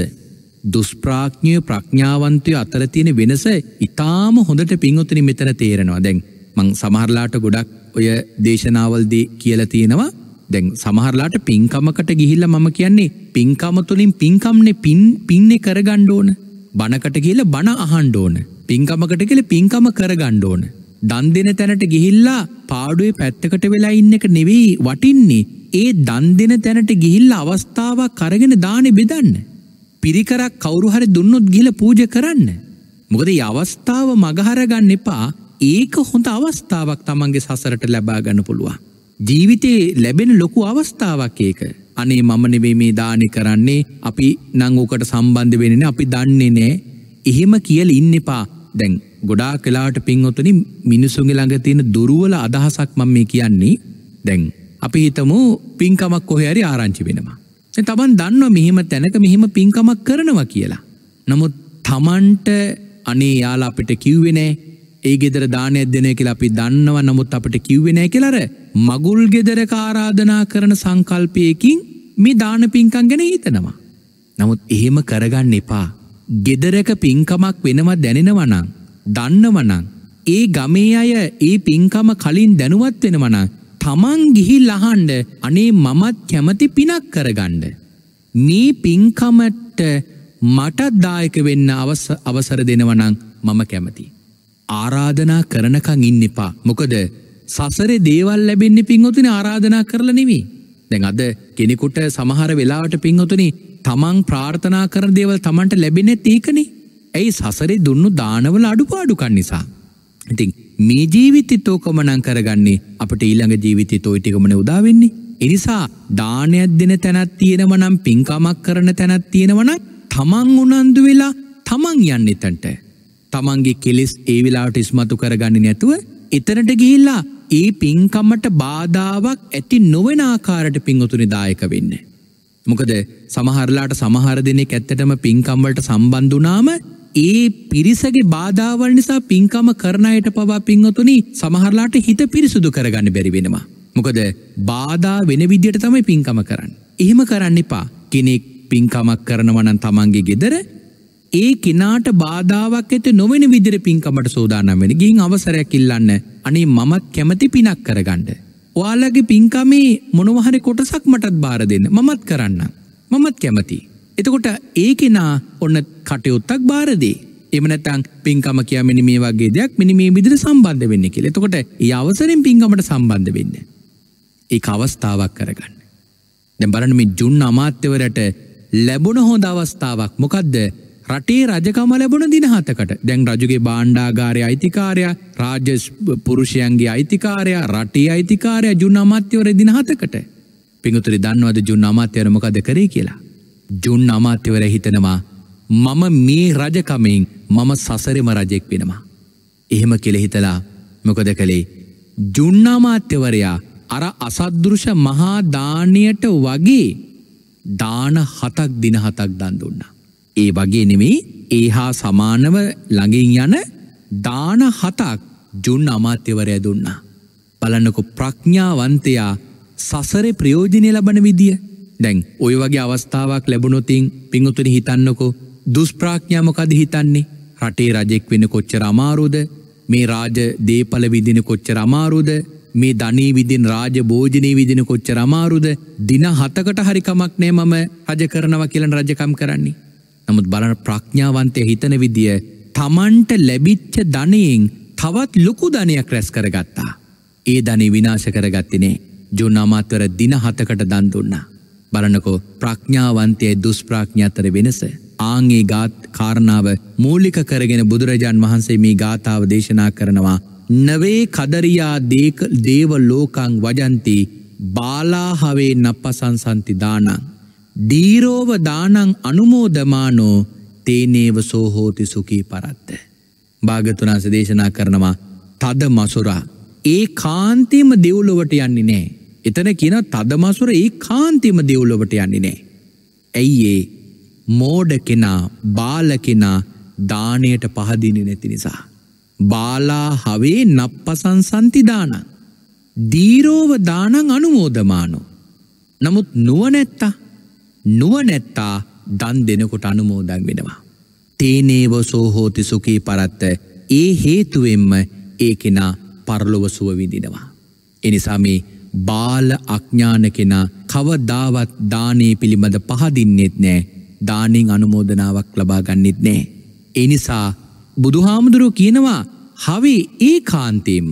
දුෂ්ප්‍රඥය ප්‍රඥාවන්තය අතර තියෙන වෙනස ඉතාම හොඳට පින්වතුනි මෙතන තේරෙනවා. දැන් මං සමහරලාට ගොඩක් ඔය දේශනාවල්දී කියලා තියෙනවා. දැන් සමහරලාට පින්කමකට ගිහිල්ලා මම කියන්නේ පින්කම තුලින් පින්කම්නේ පින් පින්නේ කරගන්න ඕන. බණකට ගිහිල්ලා බණ අහන්න ඕන. පින්කමකට ගිහිල්ලා පින්කම කරගන්න ඕන. දන් දෙන තැනට ගිහිල්ලා පාඩුවේ පැත්තකට වෙලා ඉන්න එක නෙවෙයි වටින්නේ. ඒ දන් දෙන තැනට ගිහිල්ලා අවස්ථාවක් අරගෙන දානේ බෙදන්න. පිරිකරක් කවුරු හරි දුන්නොත් ගිහිල්ලා පූජා කරන්න. මොකද මේ අවස්ථාව මගහර ගන්න එපා. ඒක හොඳ අවස්ථාවක් තමන්ගේ සසරට ලබා ගන්න පුළුවන්. ජීවිතේ ලැබෙන ලොකු අවස්ථාවක් ඒක. අනේ මම නෙවෙයි මේ දානේ කරන්නේ, අපි නම් උකට සම්බන්ධ වෙන්නේ නැහැ, අපි දන්නේ නැහැ. එහෙම කියලා ඉන්න එපා. දැන් ගොඩාක් වෙලාවට පින්වතුනි මිනිසුන්ගේ ළඟ තියෙන දුර්වල අදහසක් මම මේ කියන්නේ. දැන් අපි හිතමු පින්කමක් කොහේ හරි ආරංචි වෙනවා. දැන් තමන් දන්නවා මෙහෙම තැනක මෙහෙම පින්කමක් කරනවා කියලා. නමුත් තමන්ට අනේ යාලා අපිට කිව්වේ නැහැ. ඒ ගෙදර දානයක් දෙනවා කියලා අපි දන්නවා. නමුත් අපිට කිව්වේ නැහැ කියලා අර මගුල් ගෙදරක ආරාධනා කරන සංකල්පයකින් මේ දාන පින්කම් ගැන හිතනවා. නමුත් එහෙම කරගන්න එපා. ගෙදරක පින්කමක් වෙනවා දැනෙනවා නම්, දන්නවා නම්, ඒ ගමේ අය ඒ පින්කම කලින් දැනුවත් වෙනවා නම් තමන් ගිහිල්ලා අහන්න අනේ මමත් කැමති පිනක් කරගන්න. මේ පින්කමට මට දායක වෙන්න අවසර දෙනවා නම් මම කැමතියි. ආරාධනා කරනකන් ඉන්න එපා. මොකද සසරේ දේවල් ලැබෙන්නේ පින්වතුනි ආරාධනා කරලා නෙවෙයි. දැන් අද කෙනෙකුට සමහර වෙලාවට පින්වතුනි තමන් ප්‍රාර්ථනා කරන දේවල් තමන්ට ලැබෙන්නේ ඒකනේ. ඇයි? සසරේ දුන්නු දානවල අඩුපාඩුකම් නිසා. ඉතින් මේ ජීවිතෙත් ඕකම නම් කරගන්නේ අපිට ඊළඟ ජීවිතෙත් ওই ටිකමනේ උදා වෙන්නේ. ඒ නිසා දානයක් දෙන තැනක් තියෙනවා නම්, පින්කමක් කරන තැනක් තියෙනවා නම් තමන් උනන්දු වෙලා තමන් යන්න එතනට. තමන්ගේ කෙලෙස් ඒ වෙලාවට ඉස්මතු කරගන්නේ නැතුව එතනට ගිහිල්ලා ඒ පින්කමට බාධාවක් ඇති නොවන ආකාරයට පින්වතුනි දායක වෙන්න. මොකද සමහරලාට සමහර දෙනෙක් ඇත්තටම පින්කම් වලට සම්බන්ධ වුණාම ඒ පිරිසගේ බාධාවල් නිසා පින්කම කරන අයට පවා පින්වතුනි සමහරලාට හිත පිරිසුදු කරගන්න බැරි වෙනවා. මොකද බාධා වෙන විදියට තමයි පින්කම කරන්නේ. එහෙම කරන්න එපා. කෙනෙක් පින්කමක් කරනවා නම් තමන්ගේ ගෙදර ඒ කෙනාට බාධාවක් ඇති නොවන විදිහට පින්කමට සෝදානම් වෙන්න. ගිහින් අවසරයක් ඉල්ලන්න. අනේ මමත් කැමති පිනක් කරගන්න. ඔයාලගේ පින්කමේ මොනවා හරි කොටසක් මටත් බාර දෙන්න. මමත් කරන්නම්. මමත් කැමතියි. එතකොට ඒ කෙනා ඔන්න කටයුත්තක් බාර දෙයි. එහෙම නැත්නම් පින්කම කියන්නේ මේ වගේ දෙයක් මෙන්න මේ විදිහට සම්බන්ධ වෙන්න කියලා. එතකොට ඒ අවසරෙන් පින්කමට සම්බන්ධ වෙන්න. ඒක අවස්ථාවක් කරගන්න. දැන් බලන්න මේ ජුන් අමාත්‍යවරට ලැබුණ හොඳ අවස්ථාවක් මොකද්ද? රටේ රජකම ලැබුණ දින හතකට. දැන් රජුගේ භාණ්ඩාගාරයේ අයිතිකාරයා, රාජ්‍ය පුරුෂයන්ගේ අයිතිකාරයා, රටේ අයිතිකාරයා ජුන් අමාත්‍යවරයා දින හතකට. පිඟුතුනි දන්නවද ජුන් අමාත්‍යවරයා මොකද කරේ කියලා? ජුන් අමාත්‍යවරයා හිතනවා මම මේ රජකමෙන් මම සසරෙම රජෙක් වෙනවා. එහෙම කියලා හිතලා මොකද කළේ? ජුන් අමාත්‍යවරයා අර අසද්දෘශ මහා දානයට වගේ දාන හතක් දින හතක් දන් දුන්නා. ඒ වගේ නෙමෙයි, ඒ හා සමානව ළඟින් යන දාන හතක් ජුන් අමාත්‍යවරයා දුන්නා. බලන්නකො ප්‍රඥාවන්තයා සසරේ ප්‍රයෝජනෙ ලබන විදිය. දැන් ওই වගේ අවස්ථාවක් ලැබුණොතින් පිංගුතුනි හිතන්නකො දුෂ්ප්‍රඥා මොකද හිතන්නේ? රටේ රජෙක් වෙන්න කොච්චර අමාරුද? මේ රාජ දීපල විදින කොච්චර අමාරුද? මේ ධනී විදින රාජ භෝජනේ විදින කොච්චර අමාරුද? දින හතකට හරි කමක් නෑ මම රජ කරනවා කියලා රජකම් කරන්නේ. නමුත් බලන්න ප්‍රඥාවන්තය හිතන විදිය තමන්ට ලැබිච්ච ධනයෙන් තවත් ලොකු ධනයක් රැස් කරගත්තා. ඒ ධනෙ විනාශ කරගත්තේ නෑ. ජුන් අමාත්‍යවරයා දින හතකට දන් දුන්නා. බලන්නකෝ ප්‍රඥාවන්තයයි දුෂ්ප්‍රඥා අතර වෙනස. ආන්ගේ ගාත් කාරණාව මූලික කරගෙන බුදුරජාන් වහන්සේ මේ ගාථාව දේශනා කරනවා. නවේ කදරියා දේව ලෝකං වජන්ති බාලාහවේ නප්පසංසන්ති දානං දීරෝව දානං අනුමෝදමානෝ තේනේව සෝහෝති සුඛී පරත්ත. භාග්‍යවතුන් වහන්සේ දේශනා කරනවා තද මසුරා ඒ කාන්තේම දෙව්ලොවට යන්නේ නැහැ. එතන කියන තද මසුර ඒ කාන්තේම දෙව්ලොවට යන්නේ නැහැ. ඇයි ඒ? මෝඩ කෙනා, බාල කෙනා දාණයට පහදින්නේ නැති නිසා. බාලා හවේ නප්පසංසන්ති දානං දීරෝව දානං අනුමෝදමානෝ. නමුත් නුවණැත්තා නුවණැත්තා දන් දෙනකොට අනුමෝදන් වෙනවා. තේනේව සෝහෝති සුඛී පරත්ත. ඒ හේතුවෙන්ම ඒ කෙනා පරලොව සුව විඳිනවා. එනිසා මේ බාල අඥාන කෙනා කවදාවත් දානේ පිළිබඳ පහදින්නෙත් නෑ. දානෙන් අනුමෝදනාවක් ලබා ගන්නෙත් නෑ. එනිසා බුදුහාමුදුරුවෝ කියනවා හවේ ඒකාන්තයෙන්ම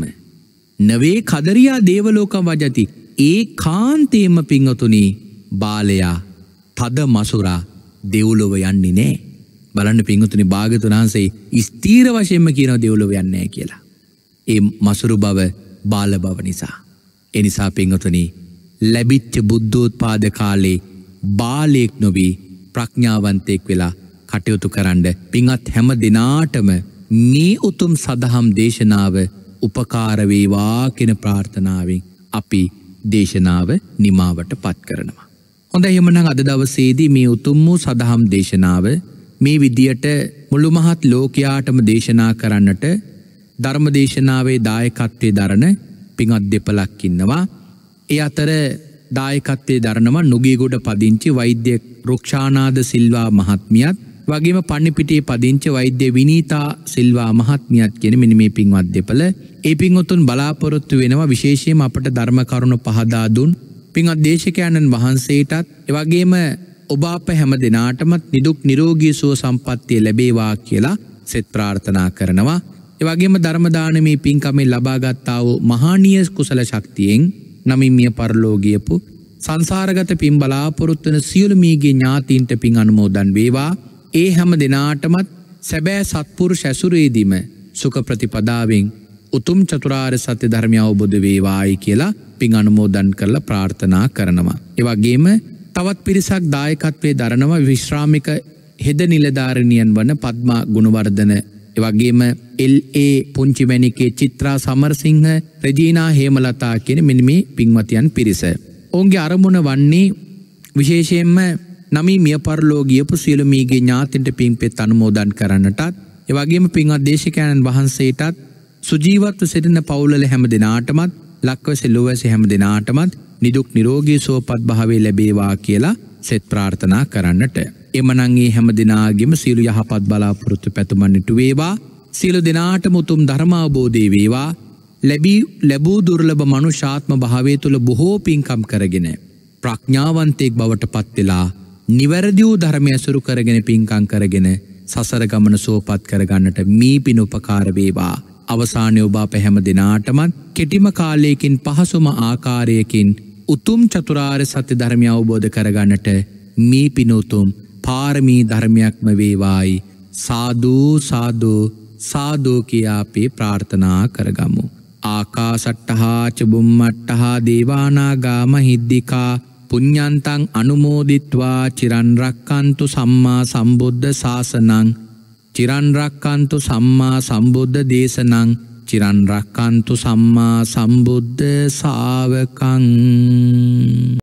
නවේ කදරියා දේවලෝකම් වජති. ඒකාන්තයෙන්ම පින්වතුනි බාලයා තද මසුරා දෙව්ලොව යන්නේ නෑ. බලන්න පින්වතුනි භාග්‍යවතුන් වහන්සේ ස්ථීර වශයෙන්ම කියනවා දෙව්ලොව යන්නේ නෑ කියලා. ඒ මසුරු බව බාල බව නිසා. ඒ නිසා පින්වතුනි ලැබිච්ච බුද්ධෝත්පාද කාලේ බාලයෙක් නොවි ප්‍රඥාවන්තයෙක් වෙලා කටයුතු කරන්න පින්වත් හැම දිනාටම මේ උතුම් සදහම් දේශනාව උපකාර වේවා කියන ප්‍රාර්ථනාවෙන් අපි දේශනාව නිමාවට පත් කරනවා. හොඳයි එහෙනම් අද දවසේදී මේ උතුම් වූ සදහම් දේශනාව මේ විදියට මුළු මහත් ලෝකයාටම දේශනා කරන්නට ධර්ම දේශනාවේ දායකත්වයේ දරන පින්වත් දෙපළක් ඉන්නවා. ඒ අතර දායකත්වයේ දරනවා නුගේගොඩ පදිංචි වෛද්‍ය රුක්ෂානාද සිල්වා මහත්මියත් වගේම පන්නිපිටියේ පදිංචි වෛද්‍ය විනීතා සිල්වා මහත්මියත් කියන මෙන්න මේ පින්වත් දෙපළ. ඒ පින්වතුන් බලාපොරොත්තු වෙනවා විශේෂයෙන්ම අපට ධර්ම කරුණ පහදා දුන් පින්වත් දේශකයන්න් වහන්සේටත් ඒ වගේම ඔබ අප හැම දිනාටම නිදුක් නිරෝගී සුව සම්පන්නිය ලැබේවා කියලා සෙත් ප්‍රාර්ථනා කරනවා. ඒ වගේම ධර්ම දානමේ පින්කමෙන් ලබාගත් වූ මහානීය කුසල ශක්තියෙන් නමින් මිය පරලෝ ගියපු සංසාරගත පින් බලාපොරොත්තු වන සියලු මීගේ ඥාතීන්ට පින් අනුමෝදන් වේවා. ඒ හැම දිනාටමත් සැබෑ සත්පුරුෂ ඇසුරේදීම සුඛ ප්‍රතිපදාවෙන් උතුම් චතුරාර්ය සත්‍ය ධර්මය අවබෝධ වේවායි කියලා පින් අනුමෝදන් කරලා ප්‍රාර්ථනා කරනවා. ඒ වගේම තවත් පිරිසක් දායකත්වයේ දරනවා විශ්‍රාමික හෙද නිලධාරිනියන් වන පද්මා ගුණවර්ධන ඒ වගේම L A Punchimenike Chitra Samarasinghe Regina Hemalatha කියන මෙන්න මේ පින්වතියන් පිරිස. ඔවුන්ගේ අරමුණ වන්නේ විශේෂයෙන්ම නමී මිය පරලෝ ගියපු සියලු මීගේ ඥාතින්ට පින්පෙත් අනුමෝදන් කරන්නටත් ඒ වගේම පින්වත් දේශකයන්න් වහන්සේටත් සුජීවත්ව සිටින පවුල්වල හැම දිනාටමත් ලක්වැසි ලොවැසි හැම දිනාටමත් නිදුක් නිරෝගී සුවපත් භාවය ලැබේවා කියලා සෙත් ප්‍රාර්ථනා කරන්නට. එමනම් මේ හැම දිනාගෙම සියලු යහපත් බලාපොරොත්තු පැතුමන් ඉටු වේවා. සියලු දිනාටම උතුම් ධර්ම අවබෝධය වේවා. ලැබී ලැබූ දුර්ලභ මනුෂ්‍යාත්ම භාවය තුළ බොහෝ පින්කම් කරගෙන ප්‍රඥාවන්තයෙක් බවට පත් වෙලා නිවැරදි වූ ධර්මය අසුරු කරගෙන පින්කම් කරගෙන සසර ගමන සුවපත් කරගන්නට මේ පින උපකාර වේවා. අවසානයේ ඔබ අප හැම දිනාටමත් කෙටිම කාලයකින් පහසුම ආකාරයකින් උතුම් චතුරාර්ය සත්‍ය ධර්මය අවබෝධ කරගන්නට මේ පින උතුම් පාරමී ධර්මයක්ම වේවායි සාදු සාදු සාදු කියා අපි ප්‍රාර්ථනා කරගමු. ආකාසට්ටහා ච බුම්මට්ටහා දේවානාගා මහිද්దికා පුඤ්ඤන්තං අනුමෝදිත්වා චිරන් රක්칸තු සම්මා සම්බුද්ධ ශාසනං චිරන් රක්칸තු සම්මා සම්බුද්ධ දේශනං චිරන් රක්칸තු සම්මා සම්බුද්ධ ශාවකං.